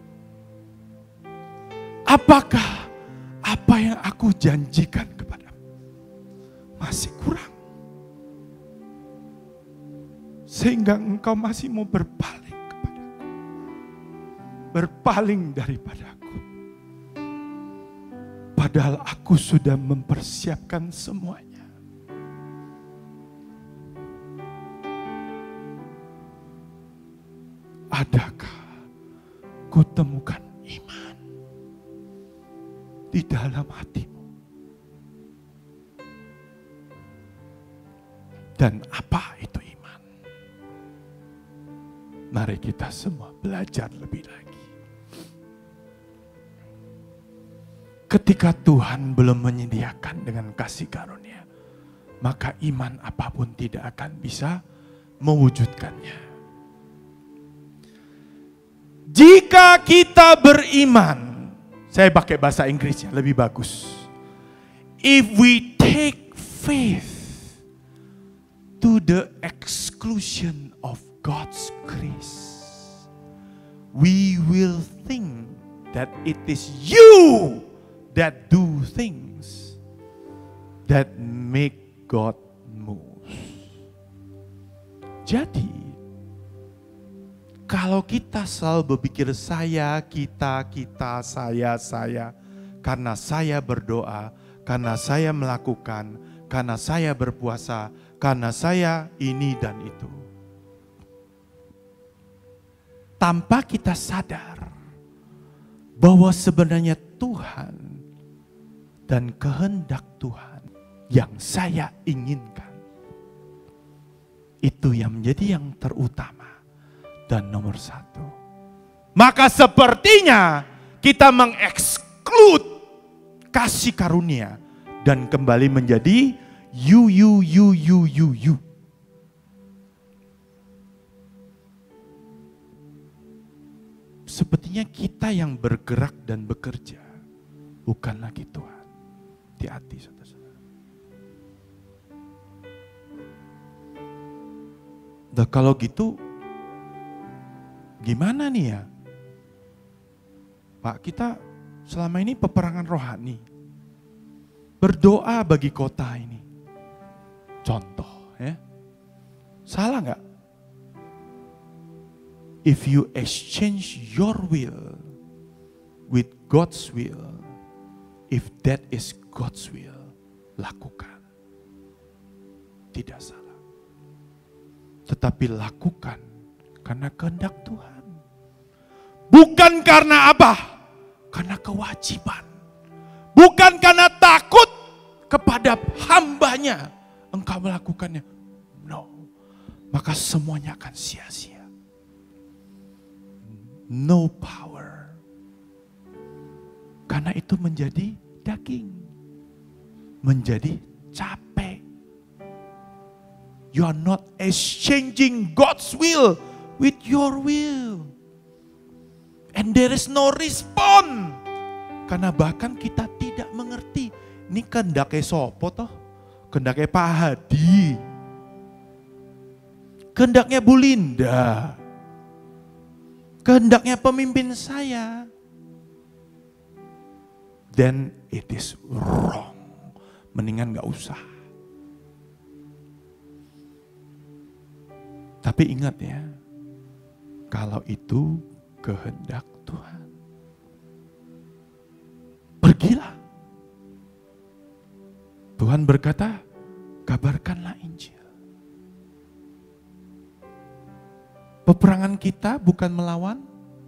Apakah apa yang aku janjikan kepadamu masih kurang? Sehingga engkau masih mau berpaling kepadaku. Berpaling daripadaku. Padahal aku sudah mempersiapkan semuanya. Adakah kutemukan iman di dalam hatimu? Dan apa itu iman? Mari kita semua belajar lebih lagi. Ketika Tuhan belum menyediakan dengan kasih karunia, maka iman apapun tidak akan bisa mewujudkannya. Jika kita beriman, saya pakai bahasa Inggrisnya lebih bagus. If we take faith to the exclusion of God's grace, we will think that it is you that do things that make God move. Jadi, kalau kita selalu berpikir saya, kita, saya, karena saya berdoa, karena saya melakukan, karena saya berpuasa, karena saya ini dan itu. Tanpa kita sadar bahwa sebenarnya Tuhan dan kehendak Tuhan yang saya inginkan, itu yang menjadi yang terutama dan nomor satu. Maka sepertinya kita mengeksklud kasih karunia dan kembali menjadi you. Sepertinya kita yang bergerak dan bekerja, bukan lagi Tuhan. Hati-hati, saudara-saudara. Nah, kalau gitu, gimana nih ya? Pak, kita selama ini peperangan rohani. Berdoa bagi kota ini. Contoh, ya. Salah nggak? If you exchange your will with God's will, if that is God's will, lakukan. Tidak salah. Tetapi lakukan karena kehendak Tuhan. Bukan karena apa? Karena kewajiban. Bukan karena takut kepada hambanya engkau melakukannya. No. Maka semuanya akan sia-sia. No power. Karena itu menjadi daging. Menjadi capek. You are not exchanging God's will with your will. And there is no respond. Karena bahkan kita tidak mengerti. Ini kehendaknya sopo toh? Kehendaknya Pak Hadi. Kehendaknya Bu Linda. Kehendaknya pemimpin saya. Then it is wrong. Mendingan gak usah. Tapi ingat ya, kalau itu kehendak Tuhan, pergilah. Tuhan berkata, kabarkanlah Injil. Peperangan kita bukan melawan,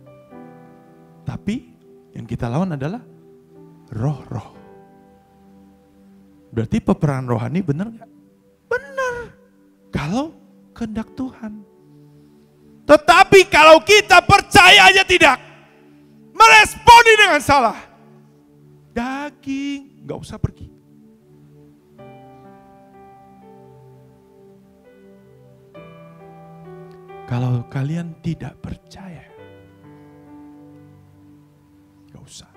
tapi yang kita lawan adalah roh-roh. Berarti peperangan rohani benar nggak? Benar. Kalau kehendak Tuhan. Tetapi kalau kita percaya aja tidak, meresponi dengan salah, daging nggak usah pergi. Kalau kalian tidak percaya, gak usah.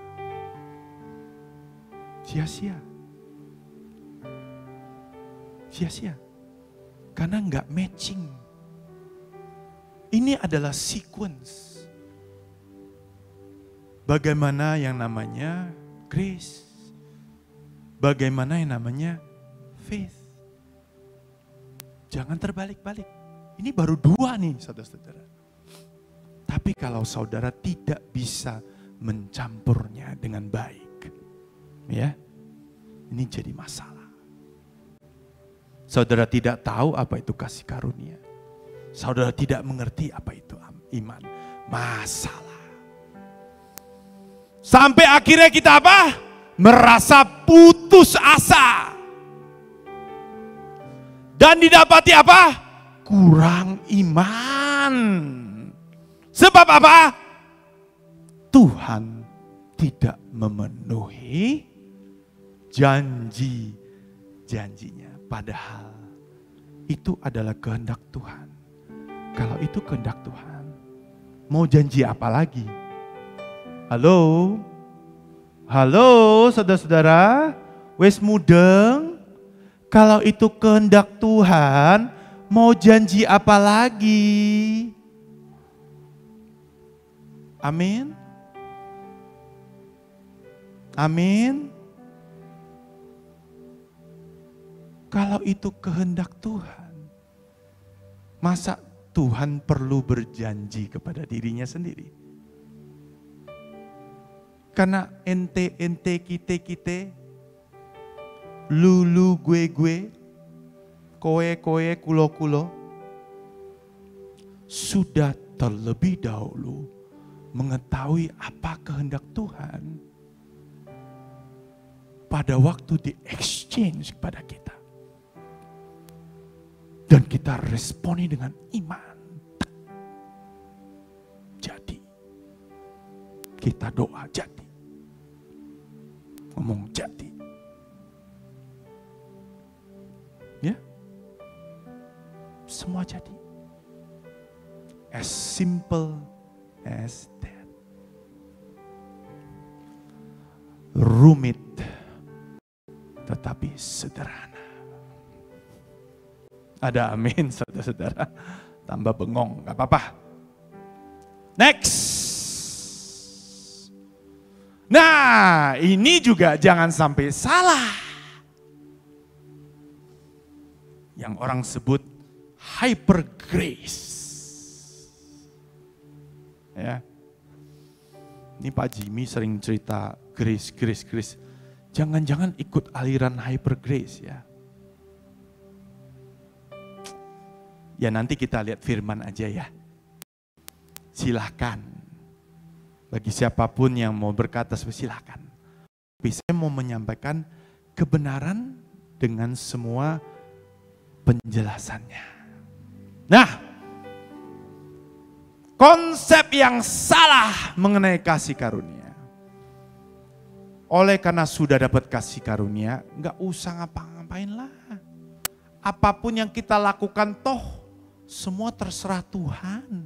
Sia-sia. Sia-sia. Karena gak matching. Ini adalah sequence. Bagaimana yang namanya grace. Bagaimana yang namanya faith. Jangan terbalik-balik. Ini baru 2 nih saudara-saudara. Tapi kalau saudara tidak bisa mencampurnya dengan baik, ya, ini jadi masalah. Saudara tidak tahu apa itu kasih karunia. Saudara tidak mengerti apa itu iman. Masalah. Sampai akhirnya kita apa? Merasa putus asa. Dan didapati apa? Kurang iman. Sebab apa? Tuhan tidak memenuhi janji-janjinya. Padahal itu adalah kehendak Tuhan. Kalau itu kehendak Tuhan, mau janji apa lagi? Halo? Halo saudara-saudara? Wes mudeng? Kalau itu kehendak Tuhan, mau janji apa lagi? Amin. Amin. Kalau itu kehendak Tuhan, masa Tuhan perlu berjanji kepada dirinya sendiri? Karena ente kita, lulu gue, koe kulo sudah terlebih dahulu mengetahui apa kehendak Tuhan pada waktu di exchange kepada kita. Dan kita responi dengan iman. Jadi. Kita doa jadi. Ngomong jadi. Ya. Semua jadi. As simple as that. Rumit tetapi sederhana. Ada amin saudara-saudara. Tambah bengong, gak apa-apa. Next. Nah, ini juga jangan sampai salah. Yang orang sebut hyper grace. Ya. Ini Pak Jimmy sering cerita grace. Jangan-jangan ikut aliran hyper grace ya. Ya nanti kita lihat firman aja ya. Silahkan. Bagi siapapun yang mau berkata silahkan. Tapi saya mau menyampaikan kebenaran dengan semua penjelasannya. Nah, konsep yang salah mengenai kasih karunia. Oleh karena sudah dapat kasih karunia, nggak usah ngapa-ngapain lah. Apapun yang kita lakukan toh, semua terserah Tuhan.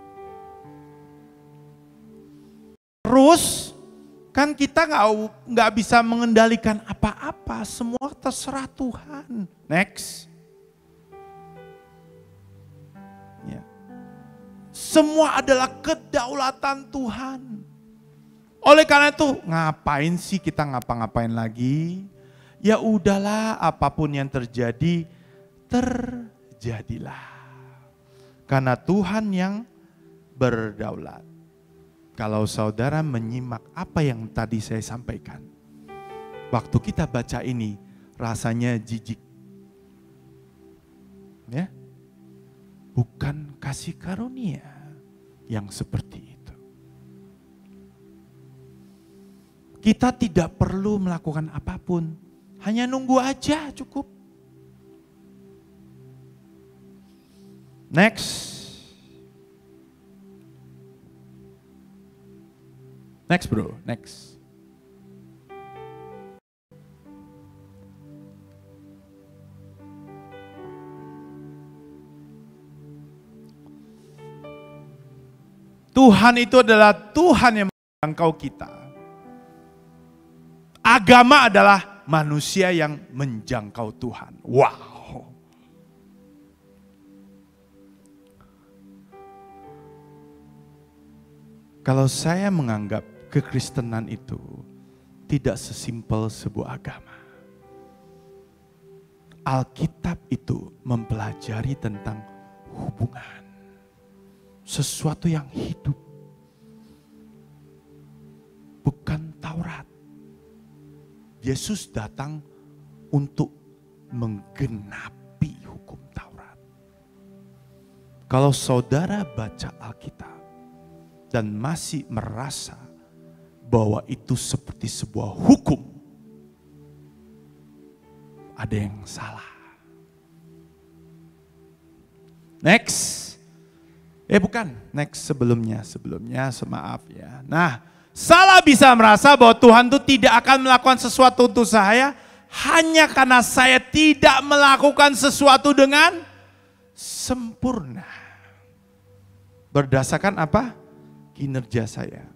Terus kan kita nggak bisa mengendalikan apa-apa, semua terserah Tuhan. Next. Ya. Semua adalah kedaulatan Tuhan. Oleh karena itu, ngapain sih kita ngapa-ngapain lagi? Ya udahlah, apapun yang terjadi, terjadilah. Karena Tuhan yang berdaulat. Kalau saudara menyimak apa yang tadi saya sampaikan. Waktu kita baca ini, rasanya jijik. Ya. bukan kasih karunia yang seperti itu. Kita tidak perlu melakukan apapun, hanya nunggu aja cukup. Next. Next bro, next. Tuhan itu adalah Tuhan yang menjangkau kita. Agama adalah manusia yang menjangkau Tuhan. Wow. Kalau saya menganggap kekristenan itu tidak sesimpel sebuah agama. Alkitab itu mempelajari tentang hubungan. Sesuatu yang hidup. Bukan Taurat. Yesus datang untuk menggenapi hukum Taurat. Kalau saudara baca Alkitab dan masih merasa bahwa itu seperti sebuah hukum, ada yang salah. Next. Bukan, next sebelumnya, maaf ya. Nah, salah bisa merasa bahwa Tuhan itu tidak akan melakukan sesuatu untuk saya hanya karena saya tidak melakukan sesuatu dengan sempurna. Berdasarkan apa? Kinerja saya.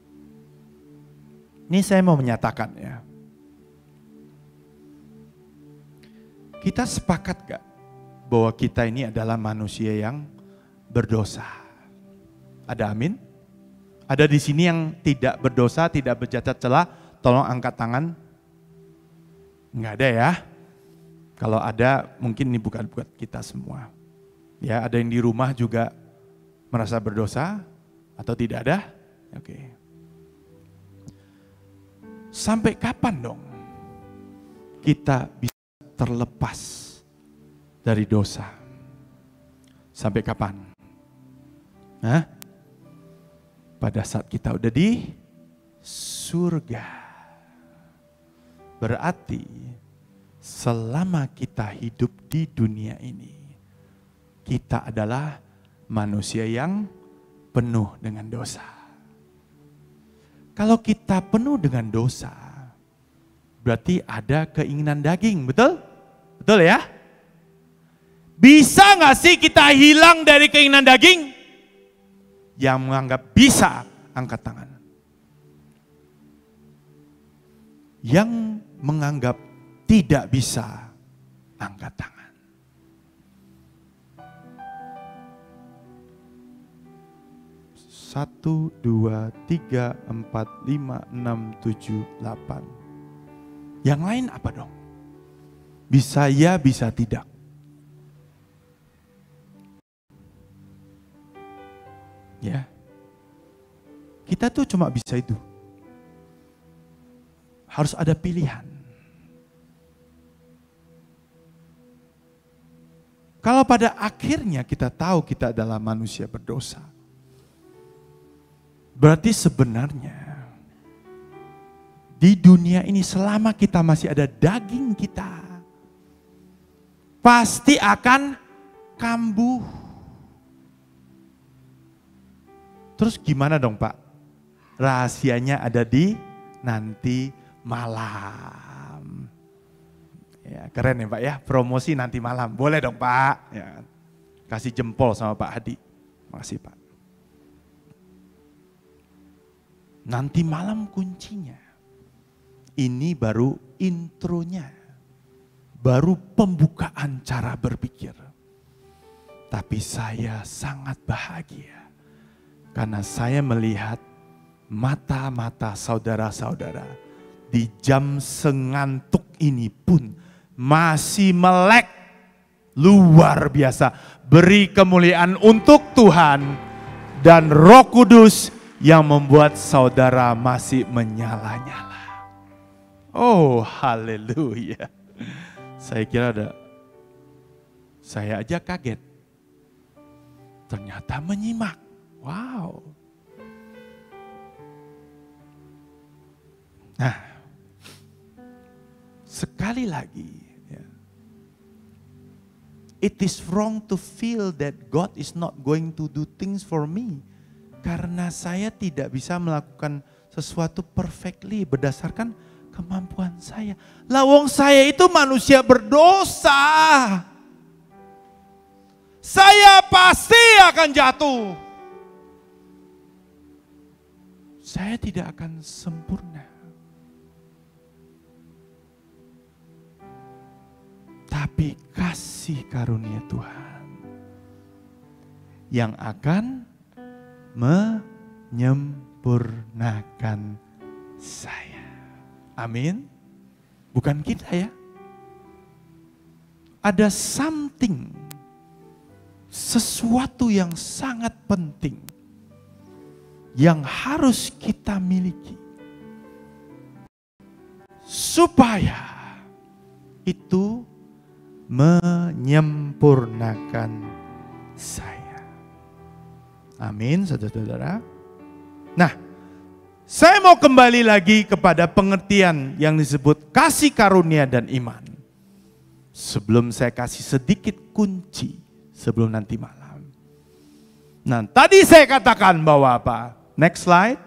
Ini saya mau menyatakan ya. Kita sepakat gak bahwa kita ini adalah manusia yang berdosa? Ada amin? Ada di sini yang tidak berdosa, tidak bercacat celah, tolong angkat tangan. Enggak ada ya. Kalau ada mungkin ini bukan buat kita semua. Ya, ada yang di rumah juga merasa berdosa atau tidak ada? Oke. Sampai kapan dong kita bisa terlepas dari dosa? Sampai kapan? Hah? Pada saat kita udah di surga. Berarti selama kita hidup di dunia ini, kita adalah manusia yang penuh dengan dosa. Kalau kita penuh dengan dosa, berarti ada keinginan daging, betul? Betul ya? Bisa gak sih kita hilang dari keinginan daging? Yang menganggap bisa, angkat tangan. Yang menganggap tidak bisa, angkat tangan. Satu, dua, tiga, empat, lima, enam, tujuh, 8. Yang lain apa dong? Bisa ya, bisa tidak. Ya, kita tuh cuma bisa itu. Harus ada pilihan. Kalau pada akhirnya kita tahu kita adalah manusia berdosa, berarti sebenarnya di dunia ini selama kita masih ada daging kita, pasti akan kambuh. Terus gimana dong Pak? Rahasianya ada di nanti malam. Ya, keren ya Pak ya, promosi nanti malam. Boleh dong Pak. Ya, kasih jempol sama Pak Hadi. Makasih Pak. Nanti malam kuncinya. Ini baru intronya. Baru pembukaan cara berpikir. Tapi saya sangat bahagia. Karena saya melihat mata-mata saudara-saudara di jam sengantuk ini pun masih melek luar biasa. Beri kemuliaan untuk Tuhan dan Roh Kudus yang membuat saudara masih menyala-nyala. Oh haleluya. Saya kira saya aja kaget. ternyata menyimak. Wow. Nah, sekali lagi, ya, it is wrong to feel that God is not going to do things for me. Karena saya tidak bisa melakukan sesuatu perfectly berdasarkan kemampuan saya. Lawang saya itu manusia berdosa. Saya pasti akan jatuh. Saya tidak akan sempurna. Tapi kasih karunia Tuhan yang akan menyempurnakan saya. Amin. Bukan kita ya. Ada something, sesuatu yang sangat penting yang harus kita miliki supaya itu menyempurnakan saya. Amin, saudara-saudara. Nah, saya mau kembali lagi kepada pengertian yang disebut kasih karunia dan iman. Sebelum saya kasih sedikit kunci sebelum nanti malam. Nah, tadi saya katakan bahwa apa? Next slide.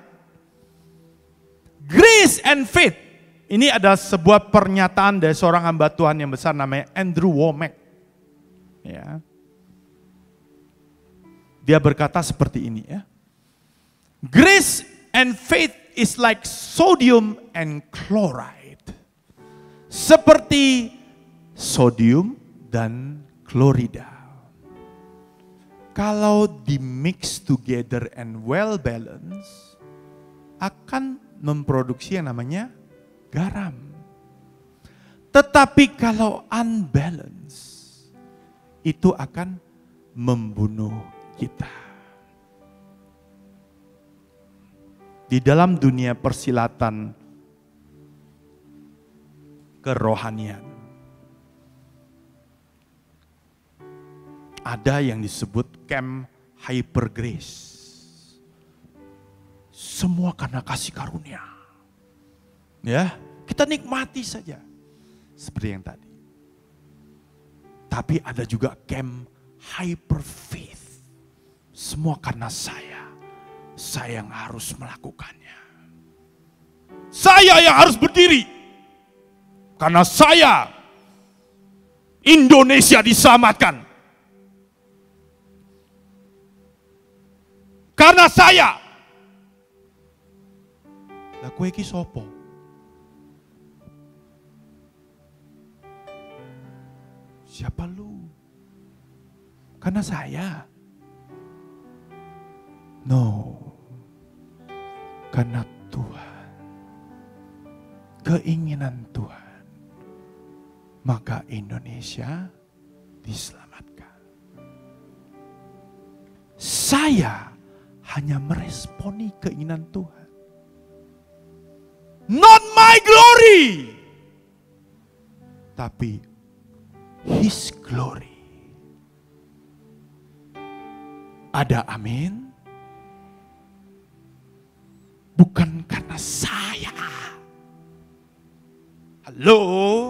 Grace and faith. Ini adalah sebuah pernyataan dari seorang hamba Tuhan yang besar namanya Andrew Wommack. Ya. Dia berkata seperti ini ya. Grace and faith is like sodium and chloride. Seperti sodium dan klorida. Kalau di mix together and well balanced, akan memproduksi yang namanya garam. Tetapi kalau unbalanced, itu akan membunuh kita. Di dalam dunia persilatan kerohanian, ada yang disebut camp hyper grace. Semua karena kasih karunia. Ya, kita nikmati saja. Seperti yang tadi. Tapi ada juga camp hyper faith. Semua karena saya yang harus melakukannya. Saya yang harus berdiri. Karena saya, Indonesia diselamatkan. Karena saya. Lah kowe iki sapa? Siapa lu? Karena saya. No. Karena Tuhan. Keinginan Tuhan. Maka Indonesia diselamatkan. Saya hanya meresponi keinginan Tuhan. Not my glory. Tapi His glory. Ada amin? Bukan karena saya. Halo?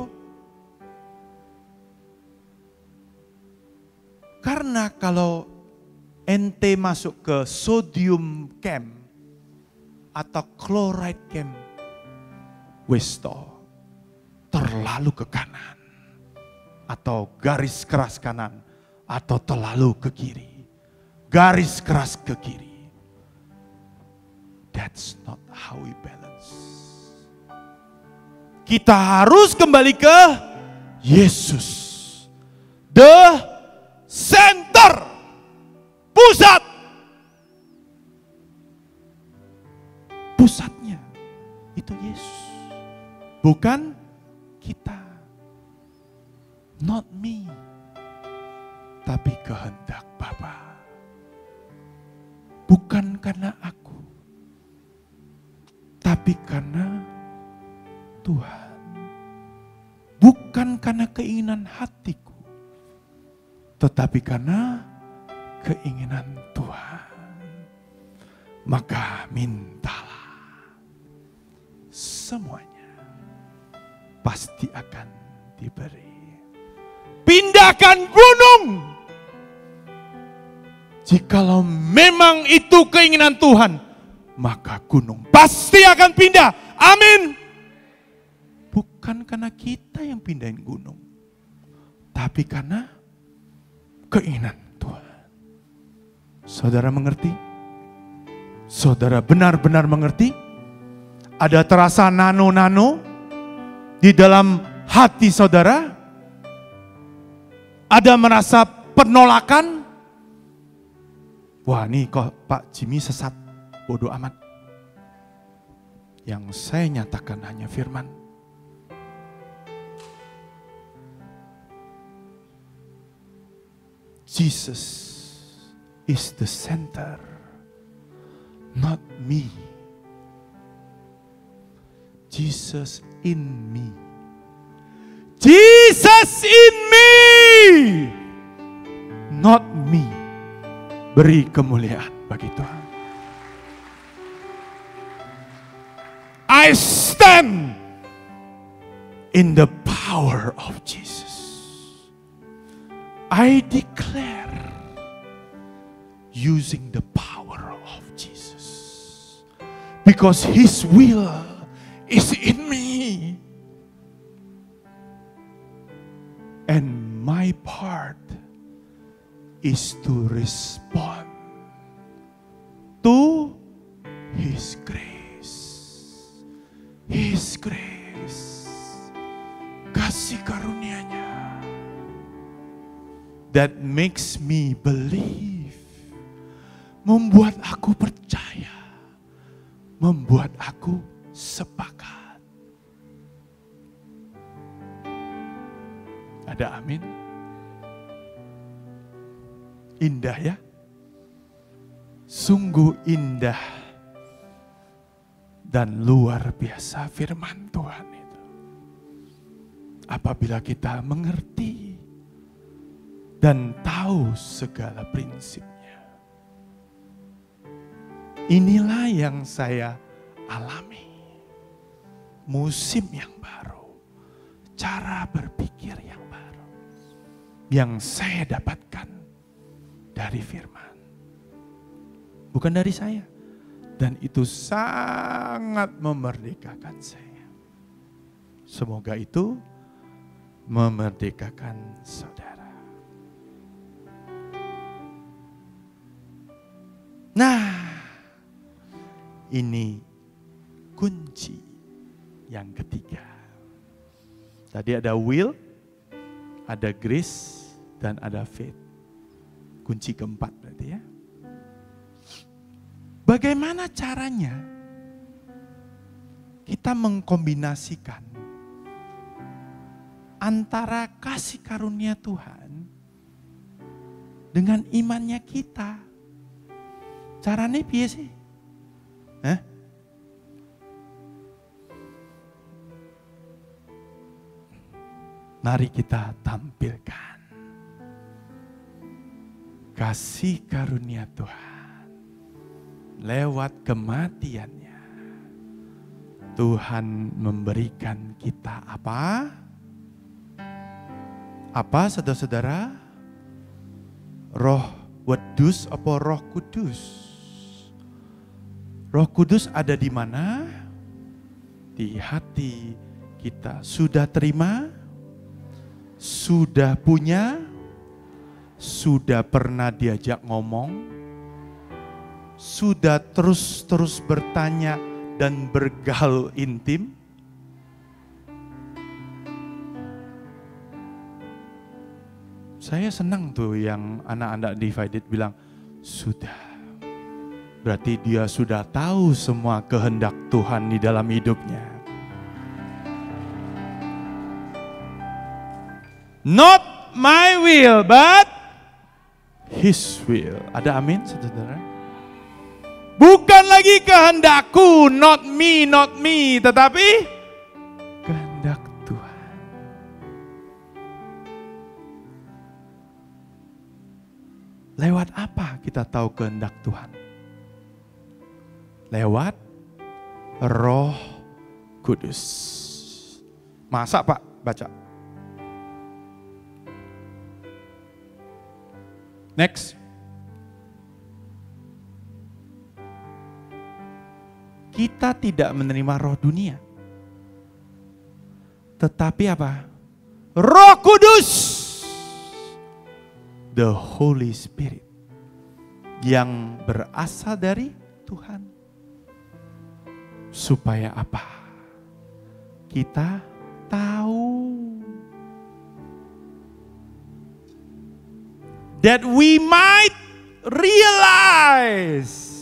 Karena kalau ente masuk ke sodium camp atau chloride camp, westo, terlalu ke kanan atau garis keras kanan atau terlalu ke kiri, garis keras ke kiri. That's not how we balance. Kita harus kembali ke Yesus, the center, pusat. Pusatnya itu Yesus, bukan kita. Not me, tapi kehendak Bapa. Bukan karena aku, tapi karena Tuhan. Bukan karena keinginan hatiku, tetapi karena keinginan Tuhan, maka mintalah. Semuanya pasti akan diberi. Pindahkan gunung. Jikalau memang itu keinginan Tuhan, maka gunung pasti akan pindah. Amin. Bukan karena kita yang pindahin gunung, tapi karena keinginan Tuhan. Saudara mengerti? Saudara benar-benar mengerti? Ada terasa nano-nano di dalam hati saudara? Ada merasa penolakan? Wah, ini kok Pak Jimmy sesat, bodoh amat. Yang saya nyatakan hanya firman. Jesus is the center, not me. Jesus in me. Jesus in me, not me. Beri kemuliaan bagi Tuhan. I stand in the power of Jesus. I declare using the power of Jesus. Because His will is in me. And my part is to respond to His grace. His grace. Kasih karunia-Nya. That makes me believe. Membuat aku percaya. Membuat aku sepakat. Ada amin? Indah ya? Sungguh indah dan luar biasa firman Tuhan itu. Apabila kita mengerti dan tahu segala prinsipnya. Inilah yang saya alami. Musim yang baru. Cara berpikir yang baru. Yang saya dapatkan dari firman. Bukan dari saya. Dan itu sangat memerdekakan saya. Semoga itu memerdekakan saudara. Nah, ini kunci yang ketiga. Tadi ada will, ada grace, dan ada faith. Kunci keempat berarti ya. Bagaimana caranya kita mengkombinasikan antara kasih karunia Tuhan dengan imannya kita? Caranya piye sih? Mari kita tampilkan kasih karunia Tuhan lewat kematiannya. Tuhan memberikan kita apa? Apa saudara-saudara? Roh Wedus apa Roh Kudus? Roh Kudus ada di mana? Di hati kita. Sudah terima? Sudah punya? Sudah pernah diajak ngomong? Sudah terus bertanya dan bergaul intim? Saya senang tuh yang anak-anak Divided bilang, sudah. Berarti dia sudah tahu semua kehendak Tuhan di dalam hidupnya. Not my will, but His will. Ada amin, saudara? Bukan lagi kehendakku, not me, tetapi kehendak Tuhan. Lewat apa kita tahu kehendak Tuhan? Lewat Roh Kudus. Masa Pak? Baca. Next. Kita tidak menerima roh dunia. Tetapi apa? Roh Kudus. The Holy Spirit. Yang berasal dari Tuhan. Supaya apa? Kita tahu. That we might realize.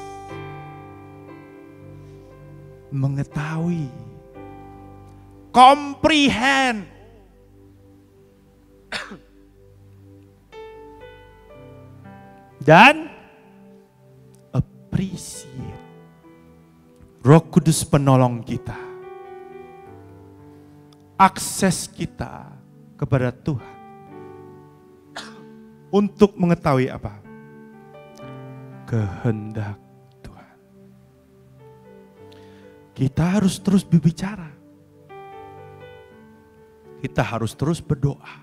Mengetahui. Comprehend. Dan appreciate. Roh Kudus penolong kita. Akses kita kepada Tuhan. Untuk mengetahui apa? Kehendak Tuhan. Kita harus terus berbicara. Kita harus terus berdoa.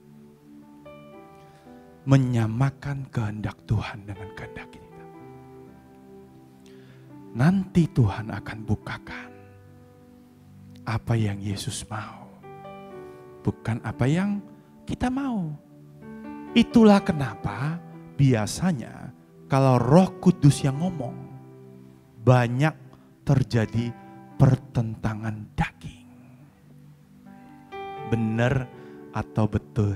Menyamakan kehendak Tuhan dengan kehendak kita. Nanti Tuhan akan bukakan apa yang Yesus mau. Bukan apa yang kita mau. Itulah kenapa biasanya kalau Roh Kudus yang ngomong, banyak terjadi pertentangan daging. Benar atau betul?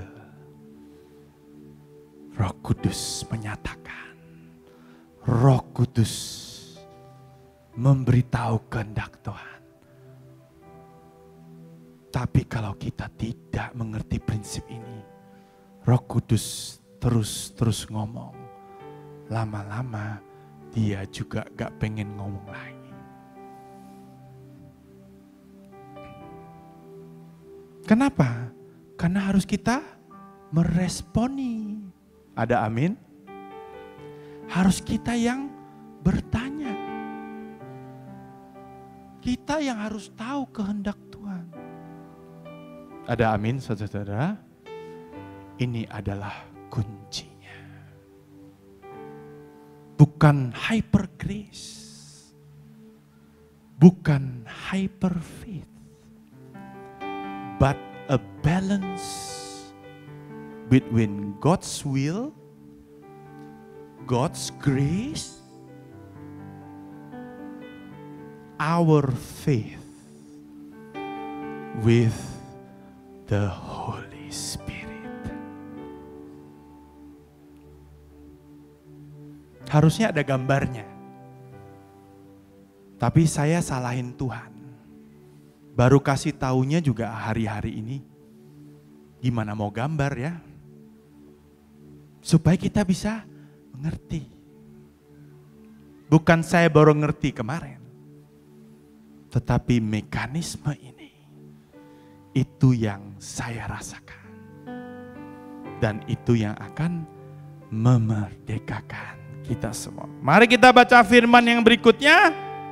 Roh Kudus menyatakan, Roh Kudus memberitahu kehendak Tuhan. Tapi kalau kita tidak mengerti prinsip ini, Roh Kudus terus ngomong. Lama-lama dia juga gak pengen ngomong lagi. Kenapa? Karena harus kita meresponi. Ada amin? Harus kita yang bertanya. Kita yang harus tahu kehendak Tuhan. Ada amin, saudara-saudara? Ini adalah kuncinya. Bukan hyper grace. Bukan hyper faith. But a balance between God's will, God's grace, our faith with the Holy Spirit. Harusnya ada gambarnya. Tapi saya salahin Tuhan. Baru kasih taunya juga hari-hari ini. Gimana mau gambar ya? Supaya kita bisa mengerti. Bukan saya baru ngerti kemarin. Tetapi mekanisme ini. Itu yang saya rasakan. Dan itu yang akan memerdekakan kita semua. Mari kita baca firman yang berikutnya.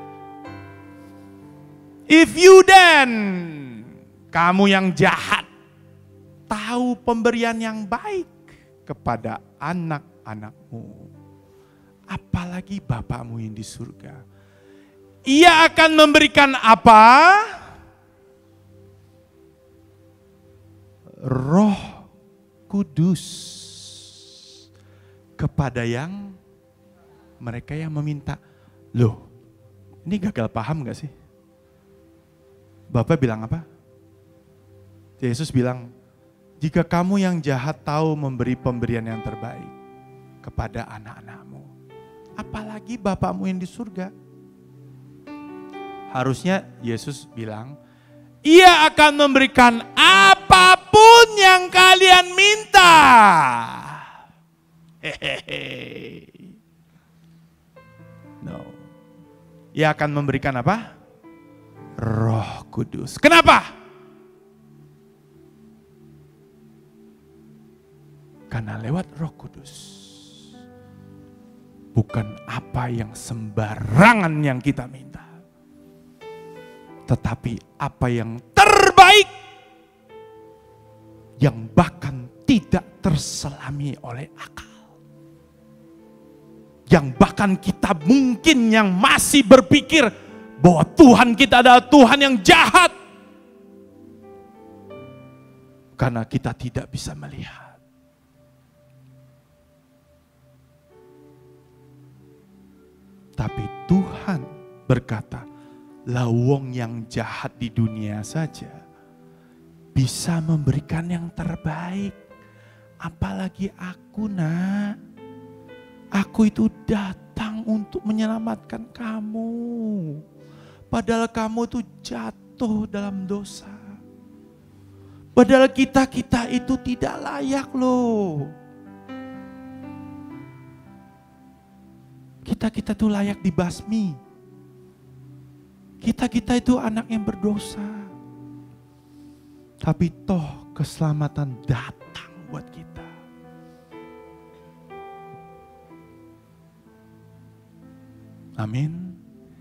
If you then, kamu yang jahat, tahu pemberian yang baik kepada anak-anakmu, apalagi Bapakmu yang di surga, Ia akan memberikan apa? Roh Kudus kepada yang mereka yang meminta. Loh, ini gagal paham gak sih? Bapak bilang apa? Yesus bilang, jika kamu yang jahat tahu memberi pemberian yang terbaik kepada anak-anakmu, apalagi Bapakmu yang di surga. Harusnya Yesus bilang, Ia akan memberikan apapun yang kalian minta. Hehehe. No. Ia akan memberikan apa? Roh Kudus. Kenapa? Karena lewat Roh Kudus bukan apa yang sembarangan yang kita minta, tetapi apa yang terbaik, yang bahkan tidak terselami oleh akal. Yang bahkan kita mungkin yang masih berpikir bahwa Tuhan kita adalah Tuhan yang jahat. Karena kita tidak bisa melihat. Tapi Tuhan berkata, lawong yang jahat di dunia saja bisa memberikan yang terbaik. Apalagi aku, nak. Aku itu datang untuk menyelamatkan kamu. Padahal kamu itu jatuh dalam dosa. Padahal kita itu tidak layak loh. Kita itu layak dibasmi. Kita itu anak yang berdosa. Tapi toh keselamatan datang buat kita. Amin.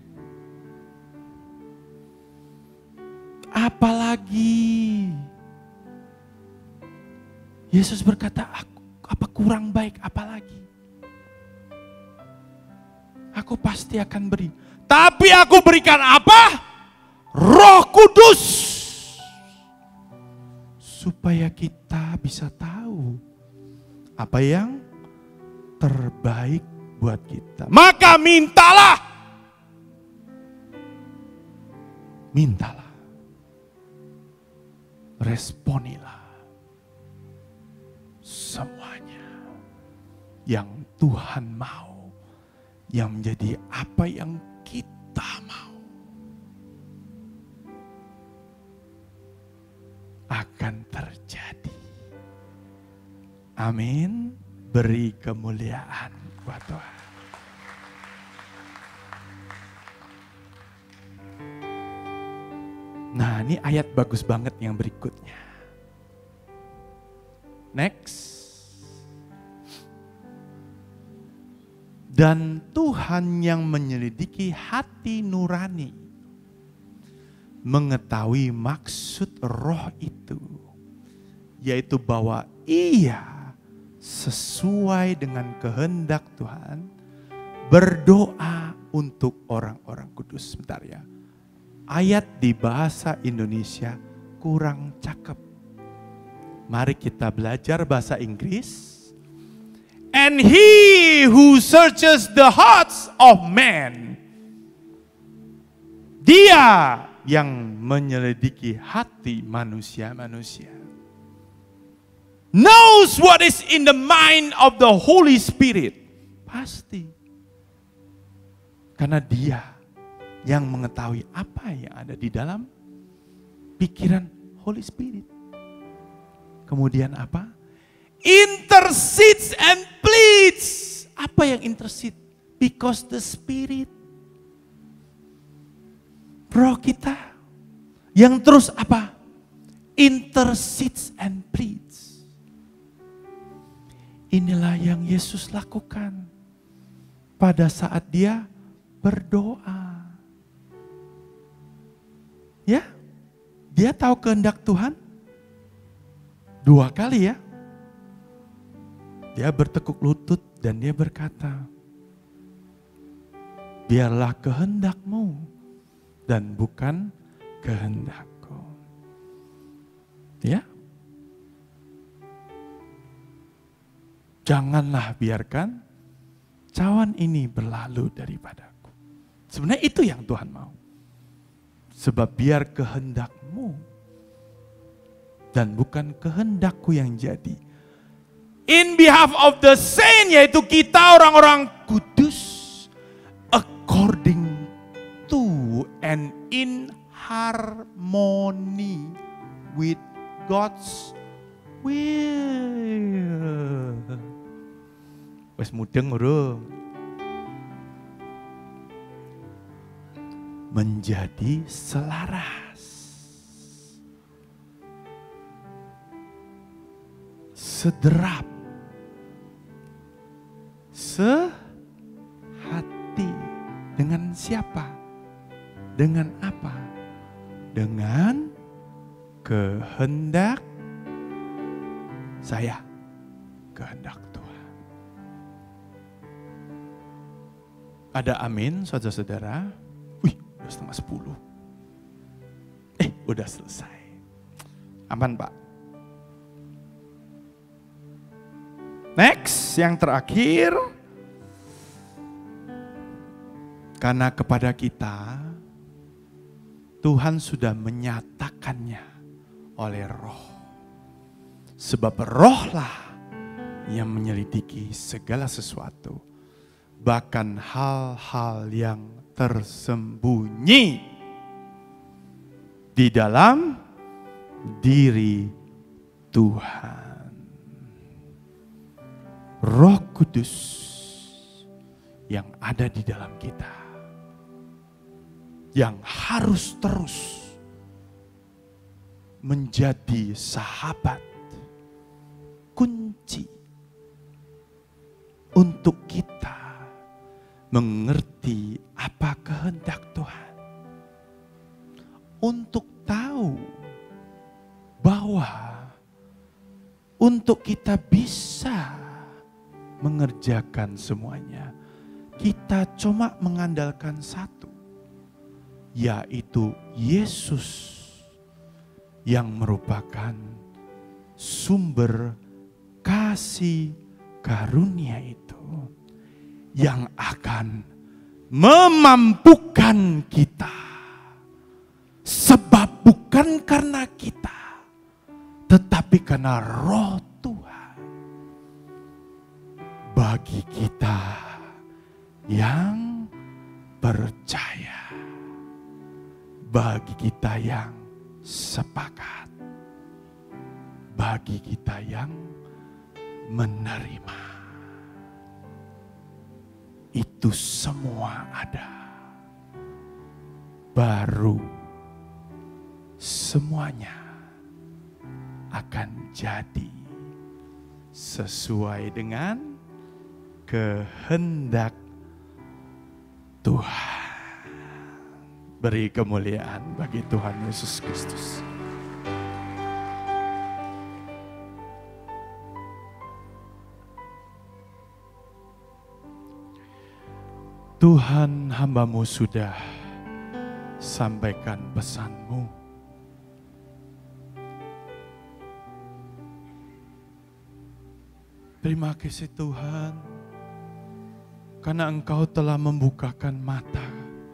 Apalagi Yesus berkata, apa kurang baik apalagi? Aku pasti akan beri. Tapi aku berikan apa? Roh Kudus. Supaya kita bisa tahu apa yang terbaik buat kita. Maka mintalah. Mintalah. Responilah. Semuanya yang Tuhan mau, yang menjadi apa yang kita mau, akan terjadi. Amin. Beri kemuliaan buat Tuhan. Nah, ini ayat bagus banget yang berikutnya. Next. Dan Tuhan yang menyelidiki hati nurani, mengetahui maksud roh itu, yaitu bahwa ia sesuai dengan kehendak Tuhan, berdoa untuk orang-orang kudus. Sebentar ya, ayat di bahasa Indonesia kurang cakep. Mari kita belajar bahasa Inggris. And he who searches the hearts of men. Dia yang menyelidiki hati manusia-manusia. Knows what is in the mind of the Holy Spirit. Pasti. Karena dia yang mengetahui apa yang ada di dalam pikiran Holy Spirit. Kemudian apa? Intercedes and pleads. Apa yang intercede? Because the Spirit. Roh kita yang terus apa? Intercedes and pleads. Inilah yang Yesus lakukan pada saat dia berdoa. Ya, dia tahu kehendak Tuhan 2 kali ya. Dia bertekuk lutut dan dia berkata, biarlah kehendakmu dan bukan kehendakku. Ya. Janganlah biarkan cawan ini berlalu daripadaku. Sebenarnya itu yang Tuhan mau. Sebab biar kehendakmu dan bukan kehendakku yang jadi. In behalf of the saint, yaitu kita orang-orang kudus, according to and in harmony with God's will. Wes mudeng urung. Menjadi selaras. Sederap. Dengan siapa? Dengan apa? Dengan kehendak saya. Kehendak Tuhan. Ada amin, saudara-saudara? Wih, udah 9:30. Udah selesai. Aman, Pak. Next, yang terakhir. Karena kepada kita, Tuhan sudah menyatakannya oleh Roh. Sebab Rohlah yang menyelidiki segala sesuatu, bahkan hal-hal yang tersembunyi di dalam diri Tuhan. Roh Kudus yang ada di dalam kita, yang harus terus menjadi sahabat kunci untuk kita mengerti apa kehendak Tuhan. Untuk tahu bahwa untuk kita bisa mengerjakan semuanya, kita cuma mengandalkan satu, yaitu Yesus yang merupakan sumber kasih karunia itu, yang akan memampukan kita. Sebab bukan karena kita, tetapi karena Roh Tuhan. Bagi kita yang percaya, bagi kita yang sepakat, bagi kita yang menerima. Itu semua ada. Baru semuanya akan jadi sesuai dengan kehendak Tuhan. Beri kemuliaan bagi Tuhan Yesus Kristus. Tuhan, hamba-Mu sudah sampaikan pesan-Mu. Terima kasih Tuhan, karena Engkau telah membukakan mata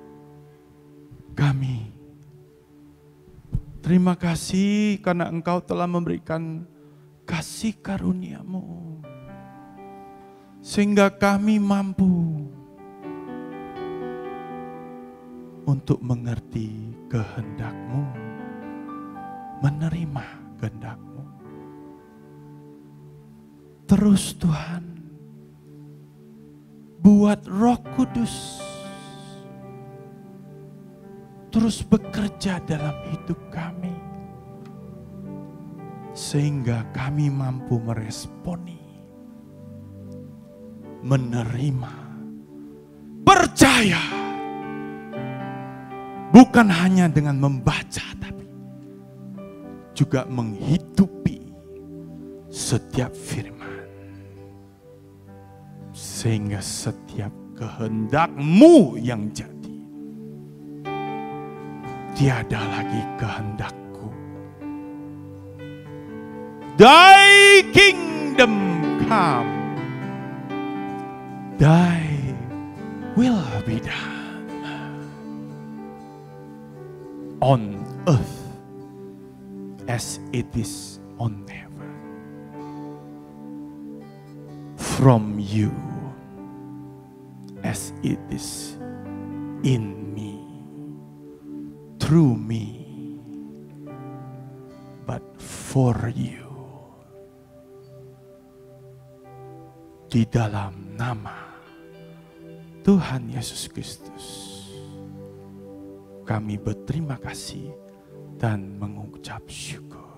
kami. Terima kasih karena Engkau telah memberikan kasih karunia-Mu, sehingga kami mampu untuk mengerti kehendak-Mu, menerima kehendak-Mu. Terus Tuhan, buat Roh Kudus terus bekerja dalam hidup kami, sehingga kami mampu meresponi, menerima, percaya, bukan hanya dengan membaca, tapi juga menghidupi setiap firman. Sehingga setiap kehendak-Mu yang jadi, tiada lagi kehendakku. Thy kingdom come, Thy will be done on earth as it is on heaven. From You as it is in me, through me, but for You. Di dalam nama Tuhan Yesus Kristus, kami berterima kasih dan mengucap syukur.